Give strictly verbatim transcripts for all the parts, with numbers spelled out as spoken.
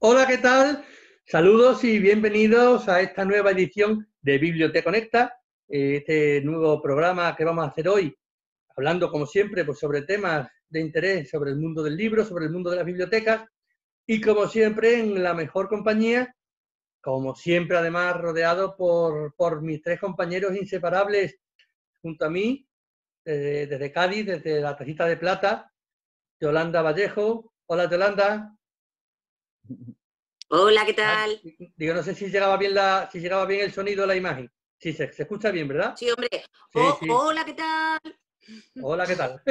Hola, ¿qué tal? Saludos y bienvenidos a esta nueva edición de Biblioteca Conecta, este nuevo programa que vamos a hacer hoy, hablando como siempre pues, sobre temas de interés, sobre el mundo del libro, sobre el mundo de las bibliotecas y como siempre en la mejor compañía, como siempre además rodeado por, por mis tres compañeros inseparables junto a mí, desde, desde Cádiz, desde la Tacita de Plata, Yolanda Vallejo. Hola, Yolanda. Hola, ¿qué Ah, tal? digo, no sé si llegaba bien la, si llegaba bien el sonido de la imagen. Sí, se, se escucha bien, ¿verdad? Sí, hombre. Sí, Oh, sí. hola, ¿qué tal? Hola, ¿qué tal?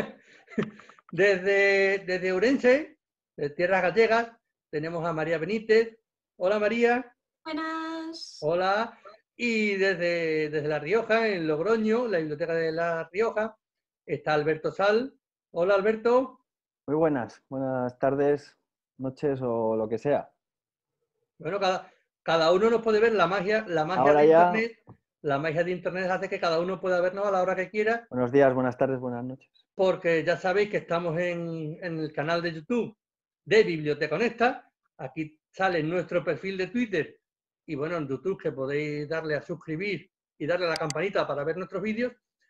Desde, desde Ourense, de Tierras Gallegas, tenemos a María Benítez. Hola, María. Buenas. Hola. Y desde, desde La Rioja, en Logroño, la Biblioteca de La Rioja, está Alberto Sal. Hola, Alberto. Muy buenas, buenas tardes, noches o lo que sea. Bueno, cada, cada uno nos puede ver la magia, la magia Ahora de ya, Internet. La magia de Internet hace que cada uno pueda vernos a la hora que quiera, buenos días, buenas tardes, buenas noches. porque ya sabéis que estamos en, en el canal de YouTube de Biblioteca Conecta. Aquí sale nuestro perfil de Twitter y bueno, en YouTube que podéis darle a suscribir y darle a la campanita para ver nuestros vídeos.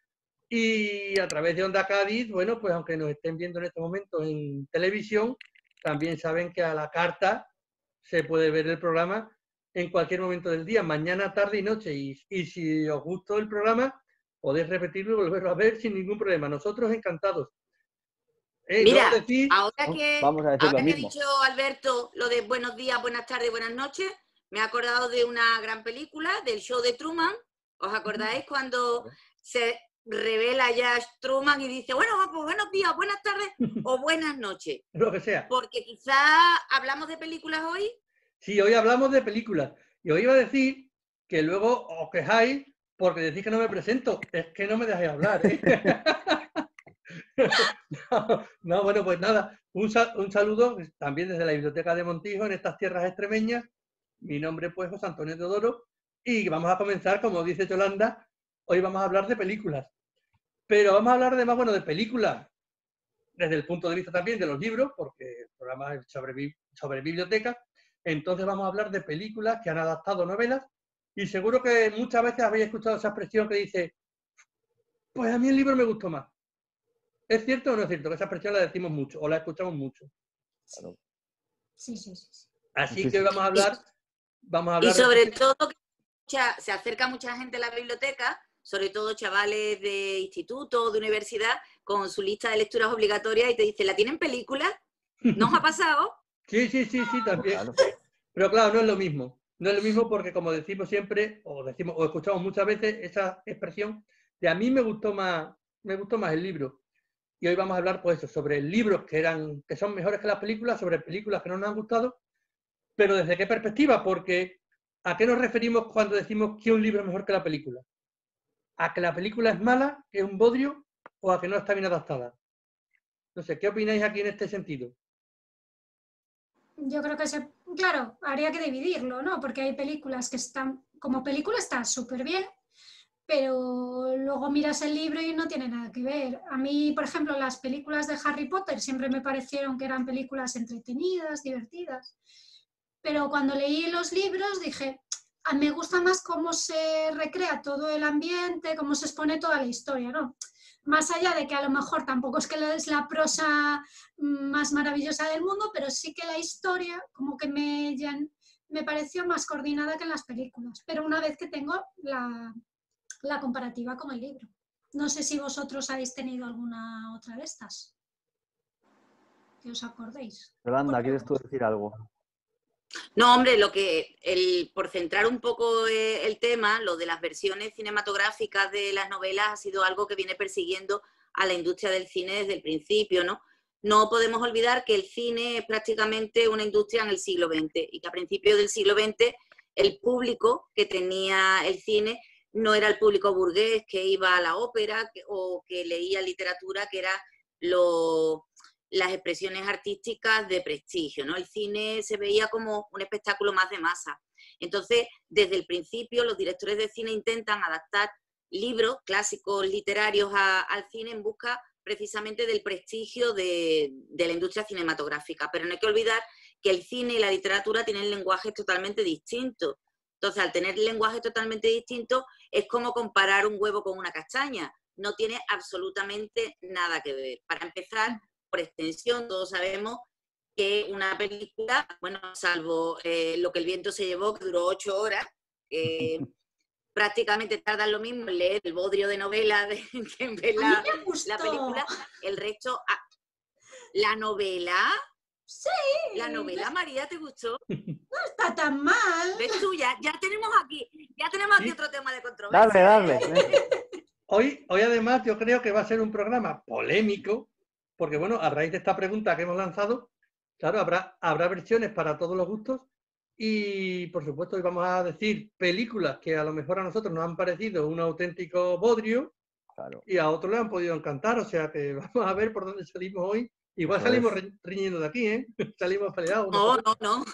Y a través de Onda Cádiz, bueno, pues aunque nos estén viendo en este momento en televisión, también saben que a la carta se puede ver el programa en cualquier momento del día, mañana, tarde y noche. Y, y si os gustó el programa, podéis repetirlo y volverlo a ver sin ningún problema. Nosotros encantados. Eh, luego Mira, decir, ahora que, Vamos a decir lo ahora que ha mismo. dicho Alberto lo de buenos días, buenas tardes, buenas noches, me he acordado de una gran película, del show de Truman. ¿Os acordáis cuando se revela ya Truman y dice, bueno, pues buenos días, buenas tardes o buenas noches? lo que sea. Porque quizá hablamos de películas hoy. Sí, hoy hablamos de películas. Y os iba a decir que luego os quejáis porque decís que no me presento. Es que no me dejáis hablar, ¿eh? no, no, bueno, pues nada. Un, sal, un saludo también desde la Biblioteca de Montijo, en estas tierras extremeñas. Mi nombre pues José Antonio Teodoro. Y vamos a comenzar, como dice Yolanda, hoy vamos a hablar de películas. Pero vamos a hablar además, bueno, de películas desde el punto de vista también de los libros, porque el programa es sobre, sobre biblioteca. Entonces vamos a hablar de películas que han adaptado novelas y seguro que muchas veces habéis escuchado esa expresión que dice, pues a mí el libro me gustó más. ¿Es cierto o no es cierto? Que esa expresión la decimos mucho o la escuchamos mucho. Claro. Sí, sí, sí. sí. Así Sí, que sí. hoy vamos a hablar, vamos a Y hablar sobre de... todo que mucha- se acerca mucha gente a la biblioteca, sobre todo chavales de instituto o de universidad, con su lista de lecturas obligatorias y te dice, ¿la tienen película? ¿No os ha pasado? Sí, sí, sí, sí, también. Claro. Pero claro, no es lo mismo. No es lo mismo porque, como decimos siempre, o decimos, o escuchamos muchas veces esa expresión de a mí me gustó más, me gustó más el libro. Y hoy vamos a hablar, pues, eso, sobre libros que eran, que son mejores que las películas, sobre películas que no nos han gustado, pero ¿desde qué perspectiva? Porque ¿a qué nos referimos cuando decimos que un libro es mejor que la película? ¿A que la película es mala, que es un bodrio, o a que no está bien adaptada? No sé, ¿qué opináis aquí en este sentido? Yo creo que se, claro, habría que dividirlo, ¿no? Porque hay películas que están, como película está súper bien, pero luego miras el libro y no tiene nada que ver. A mí, por ejemplo, las películas de Harry Potter siempre me parecieron que eran películas entretenidas, divertidas, pero cuando leí los libros dije, a mí me gusta más cómo se recrea todo el ambiente, cómo se expone toda la historia, ¿no? Más allá de que a lo mejor tampoco es que es la prosa más maravillosa del mundo, pero sí que la historia como que me, me pareció más coordinada que en las películas, pero una vez que tengo la, la comparativa con el libro. No sé si vosotros habéis tenido alguna otra de estas, que os acordéis. Yolanda, ¿quieres tú decir algo? No, hombre, lo que el, por centrar un poco el tema, lo de las versiones cinematográficas de las novelas ha sido algo que viene persiguiendo a la industria del cine desde el principio, ¿no? No podemos olvidar que el cine es prácticamente una industria en el siglo veinte y que a principios del siglo veinte el público que tenía el cine no era el público burgués que iba a la ópera que, o que leía literatura, que era lo... las expresiones artísticas de prestigio, ¿no? El cine se veía como un espectáculo más de masa. Entonces, desde el principio, los directores de cine intentan adaptar libros clásicos literarios a, al cine en busca precisamente del prestigio de, de la industria cinematográfica. Pero no hay que olvidar que el cine y la literatura tienen lenguajes totalmente distintos. Entonces, al tener lenguajes totalmente distintos, es como comparar un huevo con una castaña. No tiene absolutamente nada que ver. Para empezar, por extensión, todos sabemos que una película, bueno, salvo eh, Lo que el viento se llevó, que duró ocho horas, eh, prácticamente tardan lo mismo en leer el bodrio de novela de, que en ver la, la película. El resto, ah, la novela... Sí. La novela, María, ¿te gustó? No está tan mal. ¿Ves tú? Ya, ya tenemos aquí, ya tenemos aquí Sí. otro tema de controversia. Dale, ¿eh? dale. Hoy, hoy además yo creo que va a ser un programa polémico, porque bueno, a raíz de esta pregunta que hemos lanzado, claro, habrá, habrá versiones para todos los gustos y por supuesto hoy vamos a decir películas que a lo mejor a nosotros nos han parecido un auténtico bodrio Claro. y a otros les han podido encantar, o sea que vamos a ver por dónde salimos hoy. Igual Eso salimos es. ri- riñendo de aquí, ¿eh? Salimos peleados. No, no, no.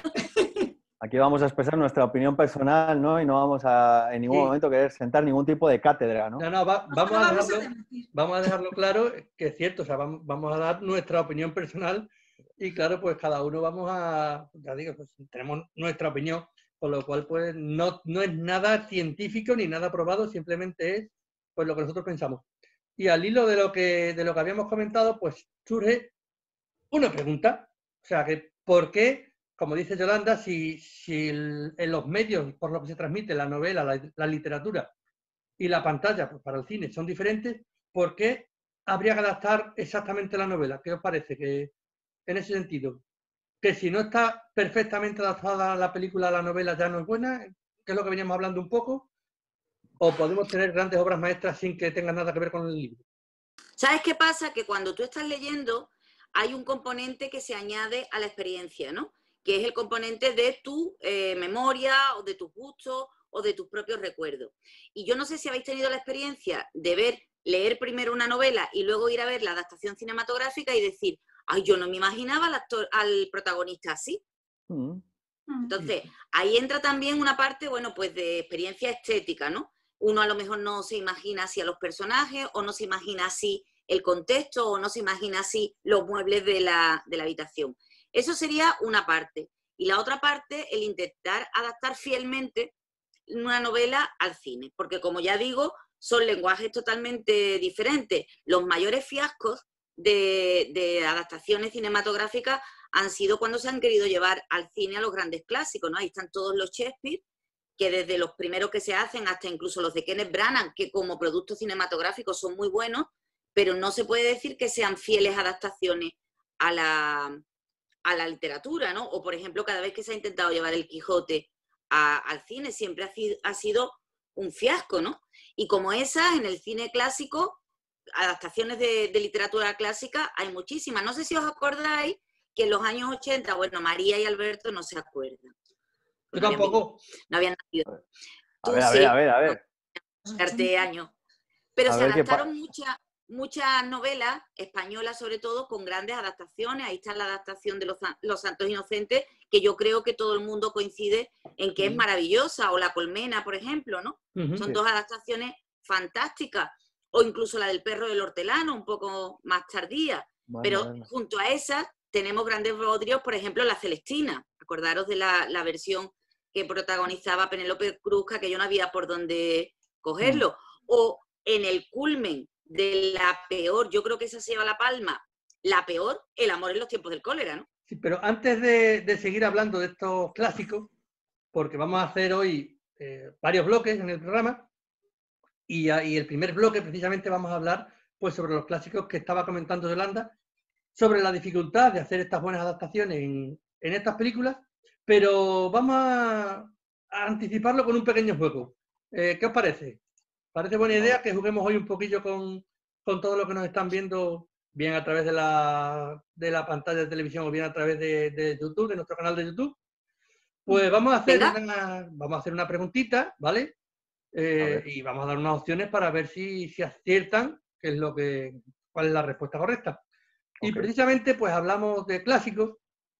Aquí vamos a expresar nuestra opinión personal, ¿no? Y no vamos a en ningún Sí. momento querer sentar ningún tipo de cátedra, ¿no? No, no, va- vamos, No a vamos a dejarlo, debatir. vamos a dejarlo claro, que es cierto, o sea, vamos, vamos a dar nuestra opinión personal y claro, pues cada uno vamos a, ya digo, pues tenemos nuestra opinión, con lo cual pues no, no es nada científico ni nada probado, simplemente es pues lo que nosotros pensamos. Y al hilo de lo que, de lo que habíamos comentado, pues surge una pregunta, o sea, que ¿por qué, como dice Yolanda, si, si el- en los medios por los que se transmite la novela, la, la literatura y la pantalla pues, para el cine son diferentes, ¿por qué habría que adaptar exactamente la novela? ¿Qué os parece? Que en ese sentido, que si no está perfectamente adaptada la película a la novela ya no es buena, que es lo que veníamos hablando un poco, o podemos tener grandes obras maestras sin que tengan nada que ver con el libro. ¿Sabes qué pasa? Que cuando tú estás leyendo hay un componente que se añade a la experiencia, ¿no? Que es el componente de tu eh, memoria o de tus gustos o de tus propios recuerdos. Y yo no sé si habéis tenido la experiencia de ver, leer primero una novela y luego ir a ver la adaptación cinematográfica y decir, ay, yo no me imaginaba al, actor, al protagonista así. Mm. Entonces, ahí entra también una parte, bueno, pues de experiencia estética, ¿no? Uno a lo mejor no se imagina así a los personajes, o no se imagina así el contexto, o no se imagina así los muebles de la, de la habitación. Eso sería una parte. Y la otra parte, el intentar adaptar fielmente una novela al cine. Porque, como ya digo, son lenguajes totalmente diferentes. Los mayores fiascos de, de adaptaciones cinematográficas han sido cuando se han querido llevar al cine a los grandes clásicos, ¿no? Ahí están todos los Shakespeare, que desde los primeros que se hacen hasta incluso los de Kenneth Branagh, que como productos cinematográficos son muy buenos, pero no se puede decir que sean fieles adaptaciones a la, a la literatura, ¿no? O, por ejemplo, cada vez que se ha intentado llevar el Quijote a, al cine, siempre ha, ha sido un fiasco, ¿no? Y como esas, en el cine clásico, adaptaciones de, de literatura clásica, hay muchísimas. No sé si os acordáis que en los años ochenta, bueno, María y Alberto no se acuerdan. Yo tampoco. No habían nacido. A Tú ver, a sí, ver, a ver, a ver. darte años. Pero A se ver qué adaptaron pa- muchas muchas novelas españolas, sobre todo, con grandes adaptaciones. Ahí está la adaptación de Los, Los Santos Inocentes, que yo creo que todo el mundo coincide en que es Mm. maravillosa, o La Colmena, por ejemplo, ¿no? Ujú. Son Sí. dos adaptaciones fantásticas. O incluso la del Perro del Hortelano, un poco más tardía. Bueno, Pero bueno. junto a esas tenemos grandes bodrios, por ejemplo, La Celestina. Acordaros de la, la versión que protagonizaba Penélope Cruz, que yo no había por dónde cogerlo. Mm. O en el culmen de la peor, yo creo que esa se lleva la palma, la peor, El amor en los tiempos del cólera, ¿no? Sí, pero antes de, de seguir hablando de estos clásicos, porque vamos a hacer hoy eh, varios bloques en el programa, y, y el primer bloque precisamente vamos a hablar pues sobre los clásicos que estaba comentando Yolanda, sobre la dificultad de hacer estas buenas adaptaciones en, en estas películas, pero vamos a, a anticiparlo con un pequeño juego. Eh, ¿Qué os parece? ¿Parece buena idea que juguemos hoy un poquillo con, con todo lo que nos están viendo, bien a través de la, de la pantalla de televisión o bien a través de, de YouTube, de nuestro canal de YouTube? Pues vamos a hacer, una, vamos a hacer una preguntita, ¿vale? Eh, y vamos a dar unas opciones para ver si, si aciertan qué es lo que, cuál es la respuesta correcta. Okay. Y precisamente pues hablamos de clásicos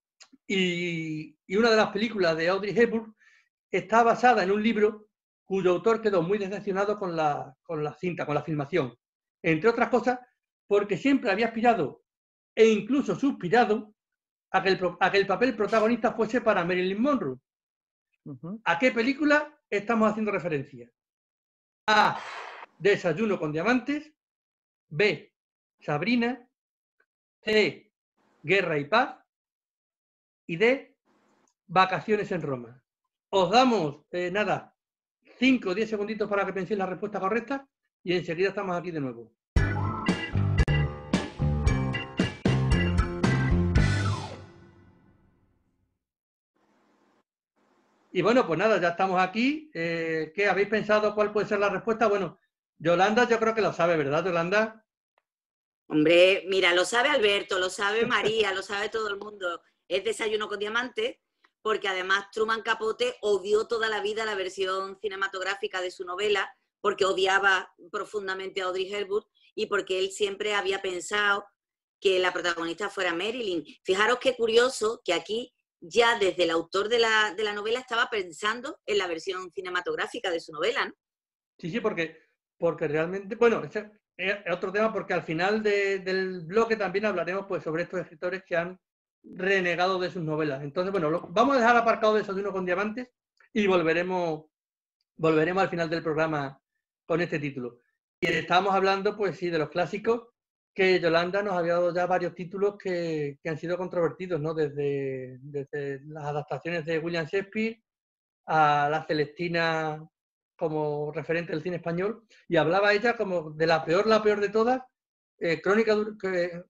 y, y una de las películas de Audrey Hepburn está basada en un libro cuyo autor quedó muy decepcionado con la, con la cinta, con la filmación. Entre otras cosas, porque siempre había aspirado e incluso suspirado a que el, a que el papel protagonista fuese para Marilyn Monroe. Ujú. ¿A qué película estamos haciendo referencia? A. Desayuno con diamantes. B. Sabrina. C. Guerra y paz. Y D. Vacaciones en Roma. Os damos, eh, nada, cinco o diez segunditos para que penséis la respuesta correcta y enseguida estamos aquí de nuevo. Y bueno, pues nada, ya estamos aquí. Eh, ¿Qué habéis pensado? ¿Cuál puede ser la respuesta? Bueno, Yolanda yo creo que lo sabe, ¿verdad, Yolanda? Hombre, mira, lo sabe Alberto, lo sabe María, lo sabe todo el mundo. Es Desayuno con diamantes, porque además Truman Capote odió toda la vida la versión cinematográfica de su novela, porque odiaba profundamente a Audrey Hepburn y porque él siempre había pensado que la protagonista fuera Marilyn. Fijaros qué curioso que aquí ya desde el autor de la, de la novela estaba pensando en la versión cinematográfica de su novela, ¿no? Sí, sí, porque, porque realmente, bueno, ese es otro tema porque al final de, del bloque también hablaremos pues sobre estos escritores que han renegado de sus novelas. Entonces, bueno, lo, vamos a dejar aparcado Desayuno con diamantes y volveremos, volveremos al final del programa con este título. Y estábamos hablando, pues sí, de los clásicos, que Yolanda nos había dado ya varios títulos que, que han sido controvertidos, ¿no? Desde, desde las adaptaciones de William Shakespeare a la Celestina como referente del cine español, y hablaba ella como de la peor, la peor de todas, eh, Crónica de... Que,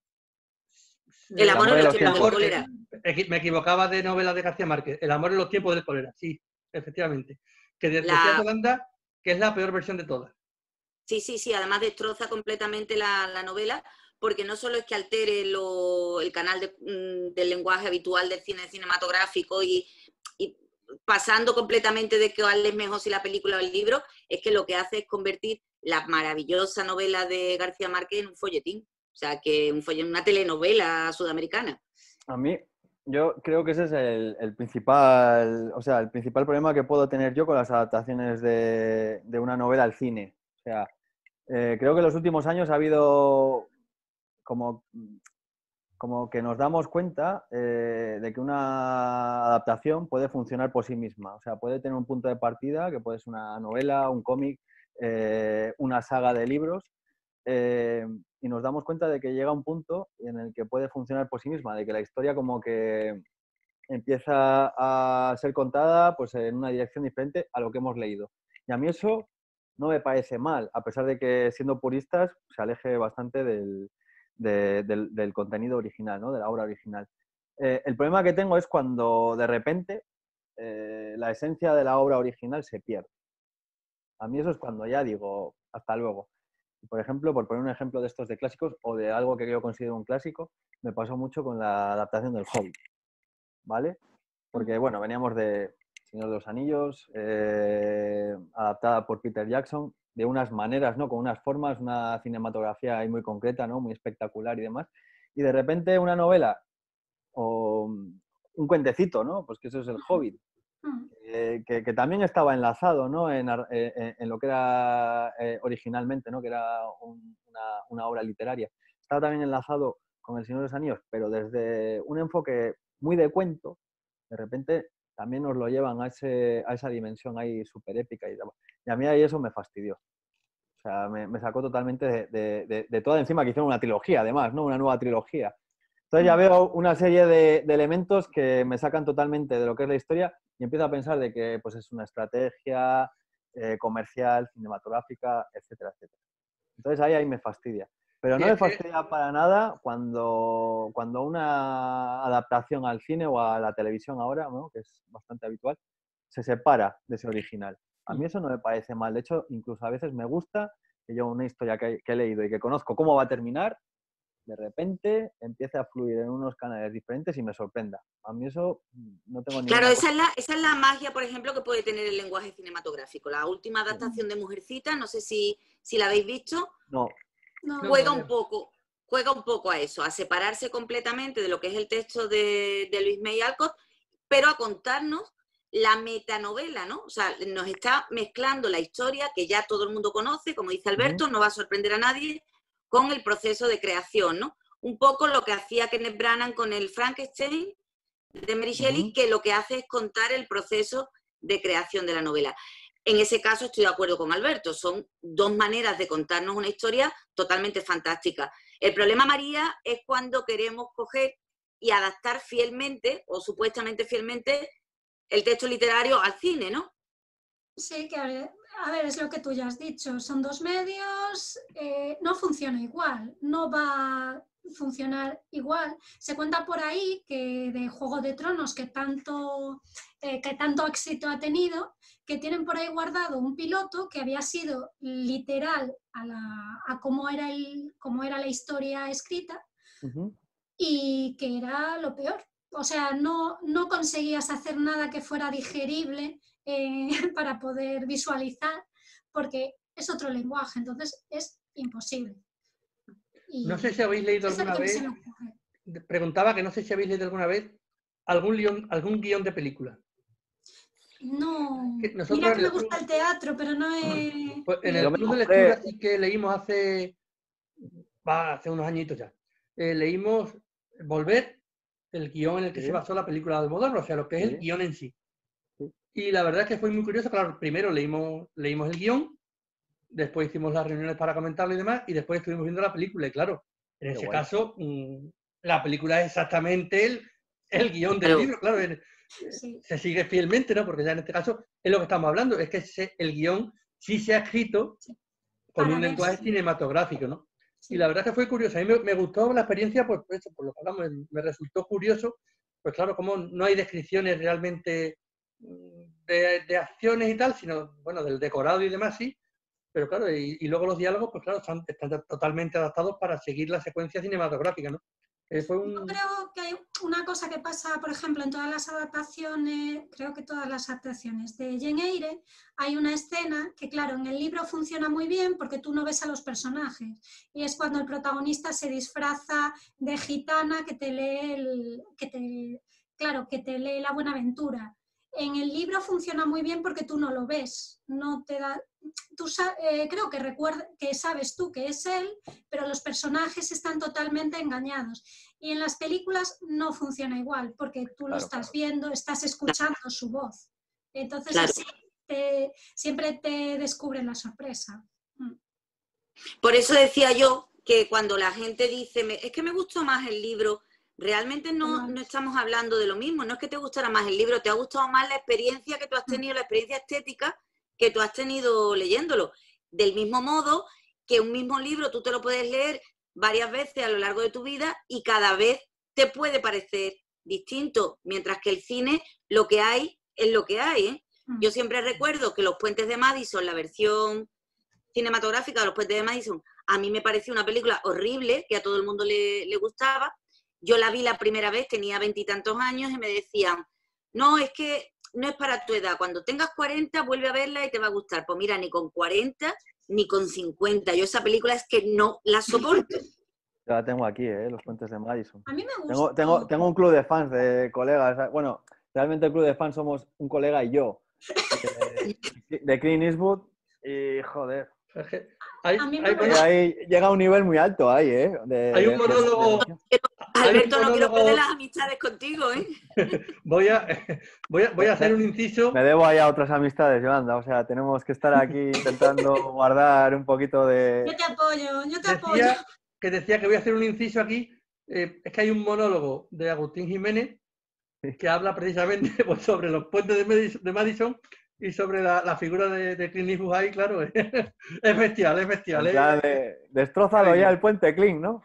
El eh, amor en de los los tiempos del amor, cólera. eh, me equivocaba de novela de García Márquez, El amor en los tiempos del cólera, sí, efectivamente. Que de, La... decía Yolanda que es la peor versión de todas. Sí, sí, sí, además destroza completamente la, la novela, porque no solo es que altere lo, el canal de, mm, del lenguaje habitual del cine cinematográfico y, y pasando completamente de que cuál es mejor si la película o el libro, es que lo que hace es convertir la maravillosa novela de García Márquez en un folletín, o sea, que un folletín, una telenovela sudamericana. A mí, yo creo que ese es el, el principal, o sea, el principal problema que puedo tener yo con las adaptaciones de, de una novela al cine. O sea, eh, creo que en los últimos años ha habido como, como que nos damos cuenta eh, de que una adaptación puede funcionar por sí misma. O sea, puede tener un punto de partida, que puede ser una novela, un cómic, eh, una saga de libros, eh, y nos damos cuenta de que llega un punto en el que puede funcionar por sí misma, de que la historia como que empieza a ser contada pues, en una dirección diferente a lo que hemos leído. Y a mí eso no me parece mal, a pesar de que siendo puristas se aleje bastante del, de, del, del contenido original, ¿no? De la obra original. Eh, el problema que tengo es cuando de repente eh, la esencia de la obra original se pierde. A mí eso es cuando ya digo, hasta luego. Por ejemplo, por poner un ejemplo de estos de clásicos o de algo que yo considero un clásico, me pasó mucho con la adaptación del Hobbit, ¿vale? Porque, bueno, veníamos de Señor de los Anillos, eh, adaptada por Peter Jackson, de unas maneras, ¿no? Con unas formas, una cinematografía ahí muy concreta, ¿no? Muy espectacular y demás. Y de repente una novela o un cuentecito, ¿no? Pues que eso es el Hobbit, eh, que, que también estaba enlazado, ¿no? En, en, en lo que era eh, originalmente, ¿no? Que era un, una, una obra literaria. Estaba también enlazado con El Señor de los Anillos, pero desde un enfoque muy de cuento, de repente también nos lo llevan a, ese, a esa dimensión ahí súper épica y demás. Y a mí ahí eso me fastidió. O sea, me, me sacó totalmente de, de, de, de toda encima que hicieron una trilogía, además, ¿no? Una nueva trilogía. Entonces ya veo una serie de, de elementos que me sacan totalmente de lo que es la historia y empiezo a pensar de que pues, es una estrategia eh, comercial, cinematográfica, etcétera, etcétera. Entonces ahí, ahí me fastidia. Pero no me fastidia para nada cuando, cuando una adaptación al cine o a la televisión ahora, ¿no? Que es bastante habitual, se separa de ese original. A mí eso no me parece mal. De hecho, incluso a veces me gusta que yo una historia que, que he leído y que conozco cómo va a terminar, de repente empiece a fluir en unos canales diferentes y me sorprenda. A mí eso no tengo ninguna... Claro, esa es, la, esa es la magia, por ejemplo, que puede tener el lenguaje cinematográfico. La última adaptación de Mujercita, no sé si, si la habéis visto, No. No. juega un poco, juega un poco a eso, a separarse completamente de lo que es el texto de, de Luis May Alcott, pero a contarnos la metanovela, ¿no? O sea, nos está mezclando la historia que ya todo el mundo conoce, como dice Alberto, no va a sorprender a nadie, con el proceso de creación, ¿no? un poco lo que hacía Kenneth Branagh con el Frankenstein de Mary Shelley, Ujú. que lo que hace es contar el proceso de creación de la novela. En ese caso estoy de acuerdo con Alberto, son dos maneras de contarnos una historia totalmente fantástica. El problema, María, es cuando queremos coger y adaptar fielmente, o supuestamente fielmente, el texto literario al cine, ¿no? Sí, que a ver, a ver, es lo que tú ya has dicho, son dos medios, eh, no funciona igual, no va a funcionar igual. Se cuenta por ahí que de Juego de Tronos, que tanto, eh, que tanto éxito ha tenido, que tienen por ahí guardado un piloto que había sido literal a, la, a cómo, era el, cómo era la historia escrita Ujú. y que era lo peor. O sea, no, no conseguías hacer nada que fuera digerible eh, para poder visualizar, porque es otro lenguaje, entonces es imposible. No sé Y si habéis leído eso es lo alguna que se vez, me ocurre. preguntaba que no sé si habéis leído alguna vez algún guión, algún guión de película. No, Que mira nosotros que en me el gusta club, el teatro, pero no he pues en Yo el leído. me club de lectura compré, sí que leímos hace, va, hace unos añitos ya. Eh, leímos Volver, el guión en el que se sí, basó la película de Almodóvar, o sea, lo que es el sí, guión en sí. sí, Y la verdad es que fue muy curioso, claro, primero leímos, leímos el guión, después hicimos las reuniones para comentarlo y demás, y después estuvimos viendo la película. Y claro, en qué ese guay. caso, mmm, la película es exactamente el, el guión del Claro. libro, claro, en- Sí, se sigue fielmente, ¿no? Porque ya en este caso es lo que estamos hablando, es que se- el guión sí se ha escrito sí, con para un lenguaje verse. cinematográfico, ¿no? Y la Sí. verdad que fue curioso. A mí me, me gustó la experiencia, pues, por eso, por lo que hablamos, me, me resultó curioso, pues claro, como no hay descripciones realmente mm, de, de acciones y tal, sino, bueno, del decorado y demás, sí, pero claro, y, y luego los diálogos, pues claro, están, están totalmente adaptados para seguir la secuencia cinematográfica, ¿no? Eh, fue Yo un... creo que hay una cosa que pasa, por ejemplo, en todas las adaptaciones, creo que todas las adaptaciones de Jane Eyre, hay una escena que, claro, en el libro funciona muy bien porque tú no ves a los personajes. Y es cuando el protagonista se disfraza de gitana que te lee, el, que te, claro, que te lee la Buenaventura. En el libro funciona muy bien porque tú no lo ves, no te da... Tú, eh, creo que, recuerda, que sabes tú que es él, pero los personajes están totalmente engañados. Y en las películas no funciona igual, porque tú lo Claro, estás viendo, estás escuchando su voz. Entonces Claro. así te, siempre te descubren la sorpresa. Por eso decía yo que cuando la gente dice, es que me gustó más el libro, realmente no, no estamos hablando de lo mismo. No es que te gustara más el libro, te ha gustado más la experiencia que tú has tenido, la experiencia estética que tú has tenido leyéndolo. Del mismo modo que un mismo libro tú te lo puedes leer varias veces a lo largo de tu vida y cada vez te puede parecer distinto, mientras que el cine lo que hay es lo que hay, ¿eh? Yo siempre recuerdo que Los Puentes de Madison, la versión cinematográfica de Los Puentes de Madison, a mí me pareció una película horrible, que a todo el mundo le, le gustaba. Yo la vi la primera vez, tenía veintitantos años, y me decían, no, es que no es para tu edad, cuando tengas cuarenta vuelve a verla y te va a gustar. Pues mira, ni con cuarenta ni con cincuenta, yo esa película es que no la soporto. Yo la tengo aquí, ¿eh? Los Puentes de Madison. A mí me Tengo, gusta. tengo, tengo un club de fans, de colegas. Bueno, realmente el club de fans somos un colega y yo, de, de Clint Eastwood, y joder. Hay, A mí me hay, Ahí, gusta. ahí llega a un nivel muy alto ahí, ¿eh? De, hay un de- de- monólogo, de- hay un Alberto, no quiero perder las monólogo, amistades contigo, ¿eh? voy a, voy a, voy a hacer me, un inciso. me debo ahí a otras amistades, Yolanda. O sea, tenemos que estar aquí intentando guardar un poquito de... Yo te apoyo, yo te apoyo. Decía que decía que voy a hacer un inciso aquí. Eh, es que hay un monólogo de Agustín Jiménez que habla precisamente pues, sobre los puentes de Madison, de Madison y sobre la, la figura de, de Clint Eastwood ahí, claro. Es, es bestial, es bestial. En plan Es, de, destrózalo ya el puente, Clint, ¿no?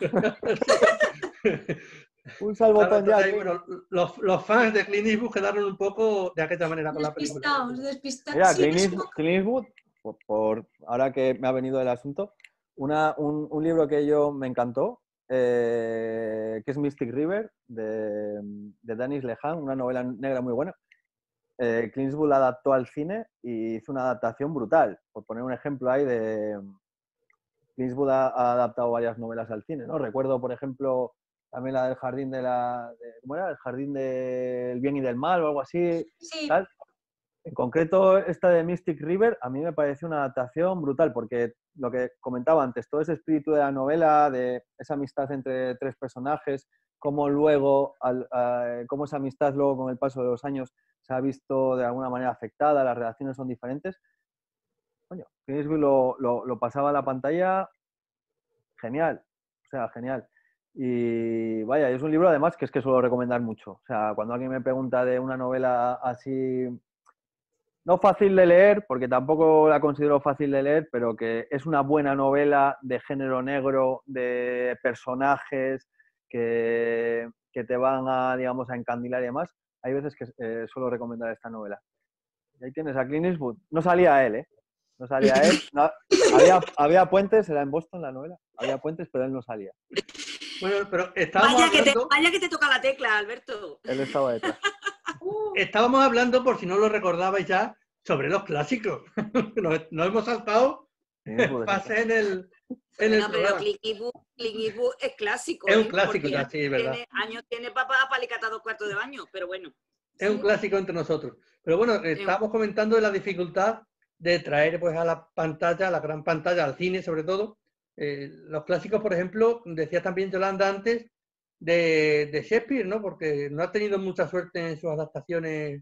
Pulsa el claro, botón entonces ya, ahí, Clint. bueno, los, los fans de Clint Eastwood quedaron un poco de aquella manera con la película. Despistados, despistados. Mira, Sí, Clint es un Eastwood, poco... Clint Eastwood, por, por- ahora que me ha venido el asunto, una, un, un libro que yo me encantó, eh, que es Mystic River, de, de Dennis Lehane, una novela negra muy buena. Eh, Clint Eastwood la adaptó al cine y hizo una adaptación brutal. Por poner un ejemplo ahí de... Clint Eastwood ha, ha adaptado varias novelas al cine, ¿no? Recuerdo, por ejemplo, también la del jardín de la... de- ¿cómo era? El jardín del bien y del mal o algo así, Sí, tal. En concreto, esta de Mystic River, a mí me parece una adaptación brutal, porque lo que comentaba antes, todo ese espíritu de la novela, de esa amistad entre tres personajes, cómo luego, al, uh, cómo esa amistad luego con el paso de los años se ha visto de alguna manera afectada, las relaciones son diferentes. Coño, Kingsville lo, lo, lo pasaba a la pantalla genial, o sea, genial. Y vaya, es un libro además que es que suelo recomendar mucho. O sea, cuando alguien me pregunta de una novela así, no fácil de leer, porque tampoco la considero fácil de leer, pero que es una buena novela de género negro, de personajes que, que te van a, digamos, a encandilar y demás, hay veces que eh, suelo recomendar esta novela. Y ahí tienes a Clint Eastwood. No salía él, ¿eh? No salía él. No, había, había puentes, era en Boston la novela. Había puentes, pero él no salía. Bueno, pero estábamos vaya, hablando... que te, vaya que te toca la tecla, Alberto. Él estaba detrás. Estábamos hablando, por si no lo recordabais ya, sobre los clásicos. Nos, nos hemos saltado pases en el, en bueno, el pero Clint Eastwood, Clint Eastwood es clásico. Es un ¿eh? clásico, ya, sí, es verdad. Tiene, años tiene papá palicata dos cuartos de baño, pero bueno. Es un clásico entre nosotros. Pero bueno, estábamos comentando de la dificultad de traer pues, a la pantalla, a la gran pantalla, al cine sobre todo, eh, los clásicos, por ejemplo, decía también Yolanda antes, de, de Shakespeare, ¿no? Porque no ha tenido mucha suerte en sus adaptaciones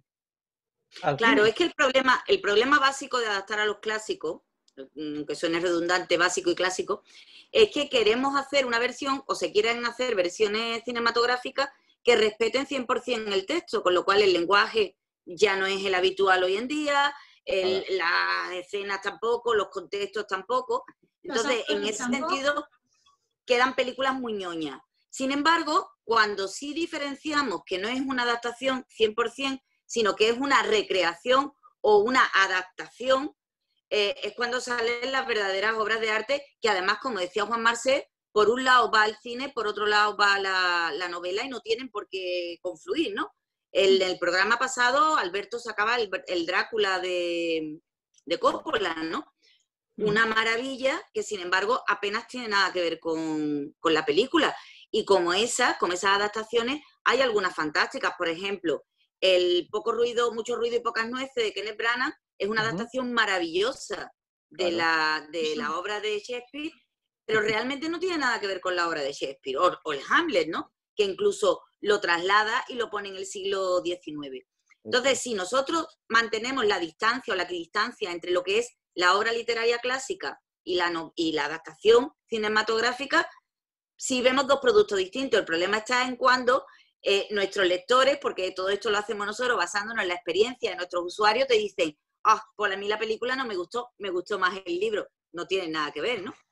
al Claro, cine. es que el problema, el problema básico de adaptar a los clásicos, que suene redundante, básico y clásico, es que queremos hacer una versión, o se quieren hacer versiones cinematográficas que respeten cien por cien el texto, con lo cual el lenguaje ya no es el habitual hoy en día, el, las escenas tampoco, los contextos tampoco. Entonces, en ese tampoco. sentido, quedan películas muy ñoñas. Sin embargo, cuando sí diferenciamos que no es una adaptación cien por cien, sino que es una recreación o una adaptación, eh, es cuando salen las verdaderas obras de arte, que además, como decía Juan Marcé, por un lado va al cine, por otro lado va la, la novela y no tienen por qué confluir, ¿no? El, el programa pasado, Alberto sacaba el, el Drácula de, de Coppola, ¿no? Una maravilla que, sin embargo, apenas tiene nada que ver con, con la película. Y como esas, como esas adaptaciones, hay algunas fantásticas. Por ejemplo, el Poco ruido, mucho ruido y pocas nueces de Kenneth Branagh es una adaptación uh-huh. maravillosa de, claro. la, de la obra de Shakespeare, pero realmente no tiene nada que ver con la obra de Shakespeare. O, o el Hamlet, ¿no? Que incluso lo traslada y lo pone en el siglo diecinueve. Entonces, si nosotros mantenemos la distancia o la equidistancia entre lo que es la obra literaria clásica y la, no, y la adaptación cinematográfica, sí vemos dos productos distintos. El problema está en cuando eh, nuestros lectores, porque todo esto lo hacemos nosotros basándonos en la experiencia de nuestros usuarios, te dicen, ah, oh, pues a mí la película no me gustó, me gustó más el libro. No tiene nada que ver, ¿no?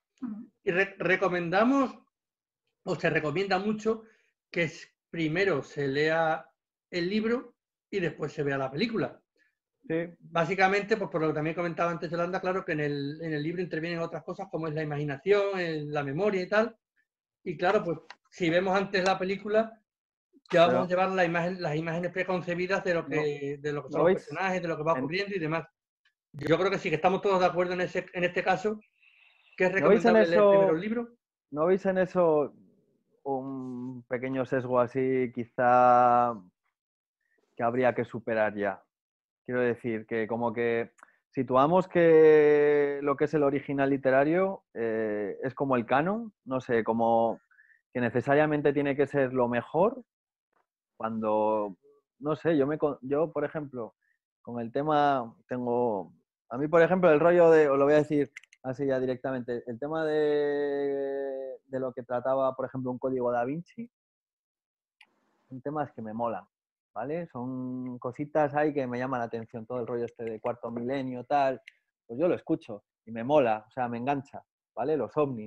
Y re recomendamos, o se recomienda mucho, que primero se lea el libro y después se vea la película. Sí. Básicamente, pues por lo que también comentaba antes Yolanda, claro que en el, en el libro intervienen otras cosas como es la imaginación, la memoria y tal. Y claro, pues si vemos antes la película, ya vamos Pero, a llevar la imagen, las imágenes preconcebidas de lo que, no, de lo que son los veis? personajes, de lo que va ocurriendo y demás. Yo creo que sí que estamos todos de acuerdo en, ese, en este caso, que es recomendable ¿No leer eso, primero el libro. ¿No veis en eso un pequeño sesgo así, quizá, que habría que superar ya? Quiero decir que como que situamos que lo que es el original literario eh, es como el canon, no sé, como que necesariamente tiene que ser lo mejor, cuando, no sé, yo, me, yo por ejemplo, con el tema tengo, a mí por ejemplo el rollo de, os lo voy a decir así ya directamente, el tema de, de lo que trataba por ejemplo un código Da Vinci, son temas que me molan. ¿Vale? Son cositas ahí que me llaman la atención, todo el rollo este de cuarto milenio, tal, pues yo lo escucho y me mola, o sea, me engancha, ¿vale? Los ovnis,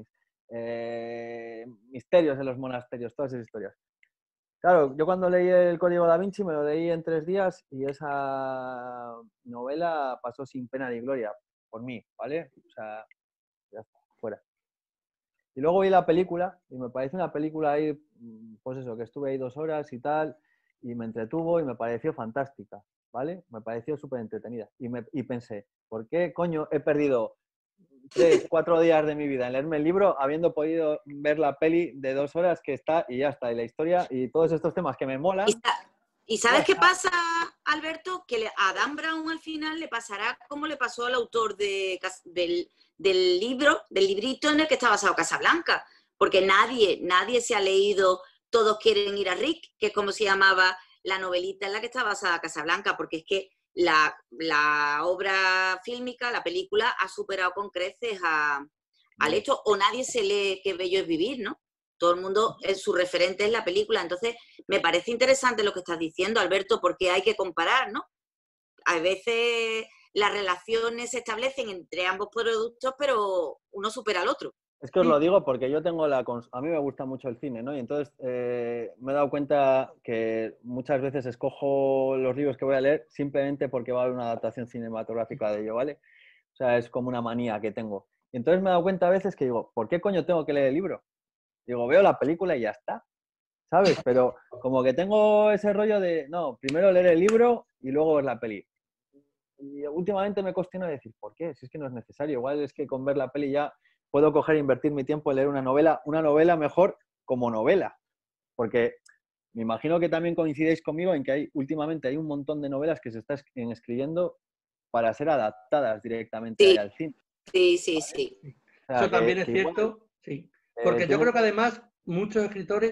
eh, misterios en los monasterios, todas esas historias. Claro, yo cuando leí el Código Da Vinci me lo leí en tres días y esa novela pasó sin pena ni gloria, por mí, ¿vale? O sea, ya está, fuera. Y luego vi la película y me parece una película ahí, pues eso, que estuve ahí dos horas y tal, y me entretuvo y me pareció fantástica, ¿vale? Me pareció súper entretenida. Y, me, y pensé, ¿por qué coño he perdido tres, cuatro días de mi vida en leerme el libro habiendo podido ver la peli de dos horas que está y ya está? Y la historia y todos estos temas que me molan, y, sa ¿Y sabes qué pasa, Alberto? Que le, a Dan Brown al final le pasará como le pasó al autor de, del, del libro, del librito en el que está basado Casablanca, porque nadie, nadie se ha leído Todos quieren ir a Rick, que es como se llamaba la novelita en la que está basada Casablanca, porque es que la, la obra fílmica, la película, ha superado con creces a, al hecho, o nadie se lee Qué bello es vivir, ¿no? Todo el mundo, su referente es la película. Entonces, me parece interesante lo que estás diciendo, Alberto, porque hay que comparar, ¿no? A veces las relaciones se establecen entre ambos productos, pero uno supera al otro. Es que os lo digo porque yo tengo la... Cons- a mí me gusta mucho el cine, ¿no? Y entonces eh, me he dado cuenta que muchas veces escojo los libros que voy a leer simplemente porque va a haber una adaptación cinematográfica de ello, ¿vale? O sea, es como una manía que tengo. Y entonces me he dado cuenta a veces que digo, ¿por qué coño tengo que leer el libro? Digo, veo la película y ya está, ¿sabes? Pero como que tengo ese rollo de, no, primero leer el libro y luego ver la peli. Y últimamente me cuestiono de decir, ¿por qué? Si es que no es necesario. Igual es que con ver la peli ya puedo coger e invertir mi tiempo en leer una novela, una novela mejor como novela. Porque me imagino que también coincidéis conmigo en que hay, últimamente hay un montón de novelas que se están escribiendo para ser adaptadas directamente Sí, al cine. sí, sí, sí. O sea, Eso que, también es que igual, cierto, sí. eh, Porque yo tiene... creo que además muchos escritores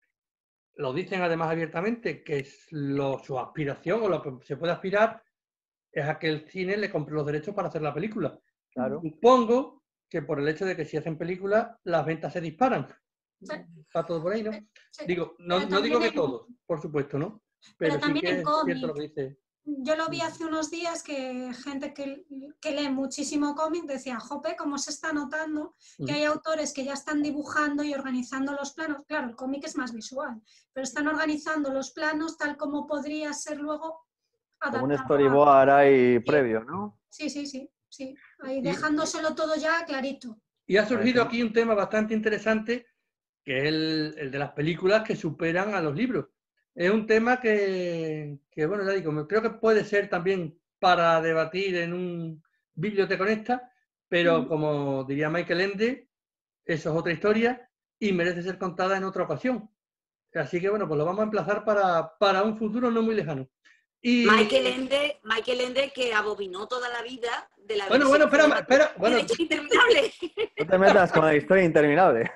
lo dicen además abiertamente, que es lo, su aspiración o lo que se puede aspirar es a que el cine le compre los derechos para hacer la película. Claro. Supongo que por el hecho de que si hacen películas, las ventas se disparan. Sí. Está todo por ahí, ¿no? Sí. Digo, no, no digo que todos, por supuesto, ¿no? Pero, Pero sí también que en es cierto lo cómic. que dice. Yo lo vi hace unos días que gente que, que lee muchísimo cómic decía, jope, cómo se está notando que hay autores que ya están dibujando y organizando los planos. Claro, el cómic es más visual, pero están organizando los planos tal como podría ser luego Como un adaptado a... storyboard ahí Sí. previo, ¿no? Sí, sí, sí, sí. Ahí Y, dejándoselo todo ya clarito. y ha surgido Parece... aquí un tema bastante interesante, que es el, el de las películas que superan a los libros. Es un tema que, que, bueno, ya digo, creo que puede ser también para debatir en un biblioteconista, pero Mm. como diría Michael Ende, eso es otra historia y merece ser contada en otra ocasión. Así que bueno, pues lo vamos a emplazar para, para un futuro no muy lejano. Y Michael Ende, Michael Ende que abobinó toda la vida de la bueno, bueno, versión espera, espera, bueno, de interminable. No te metas con la historia interminable.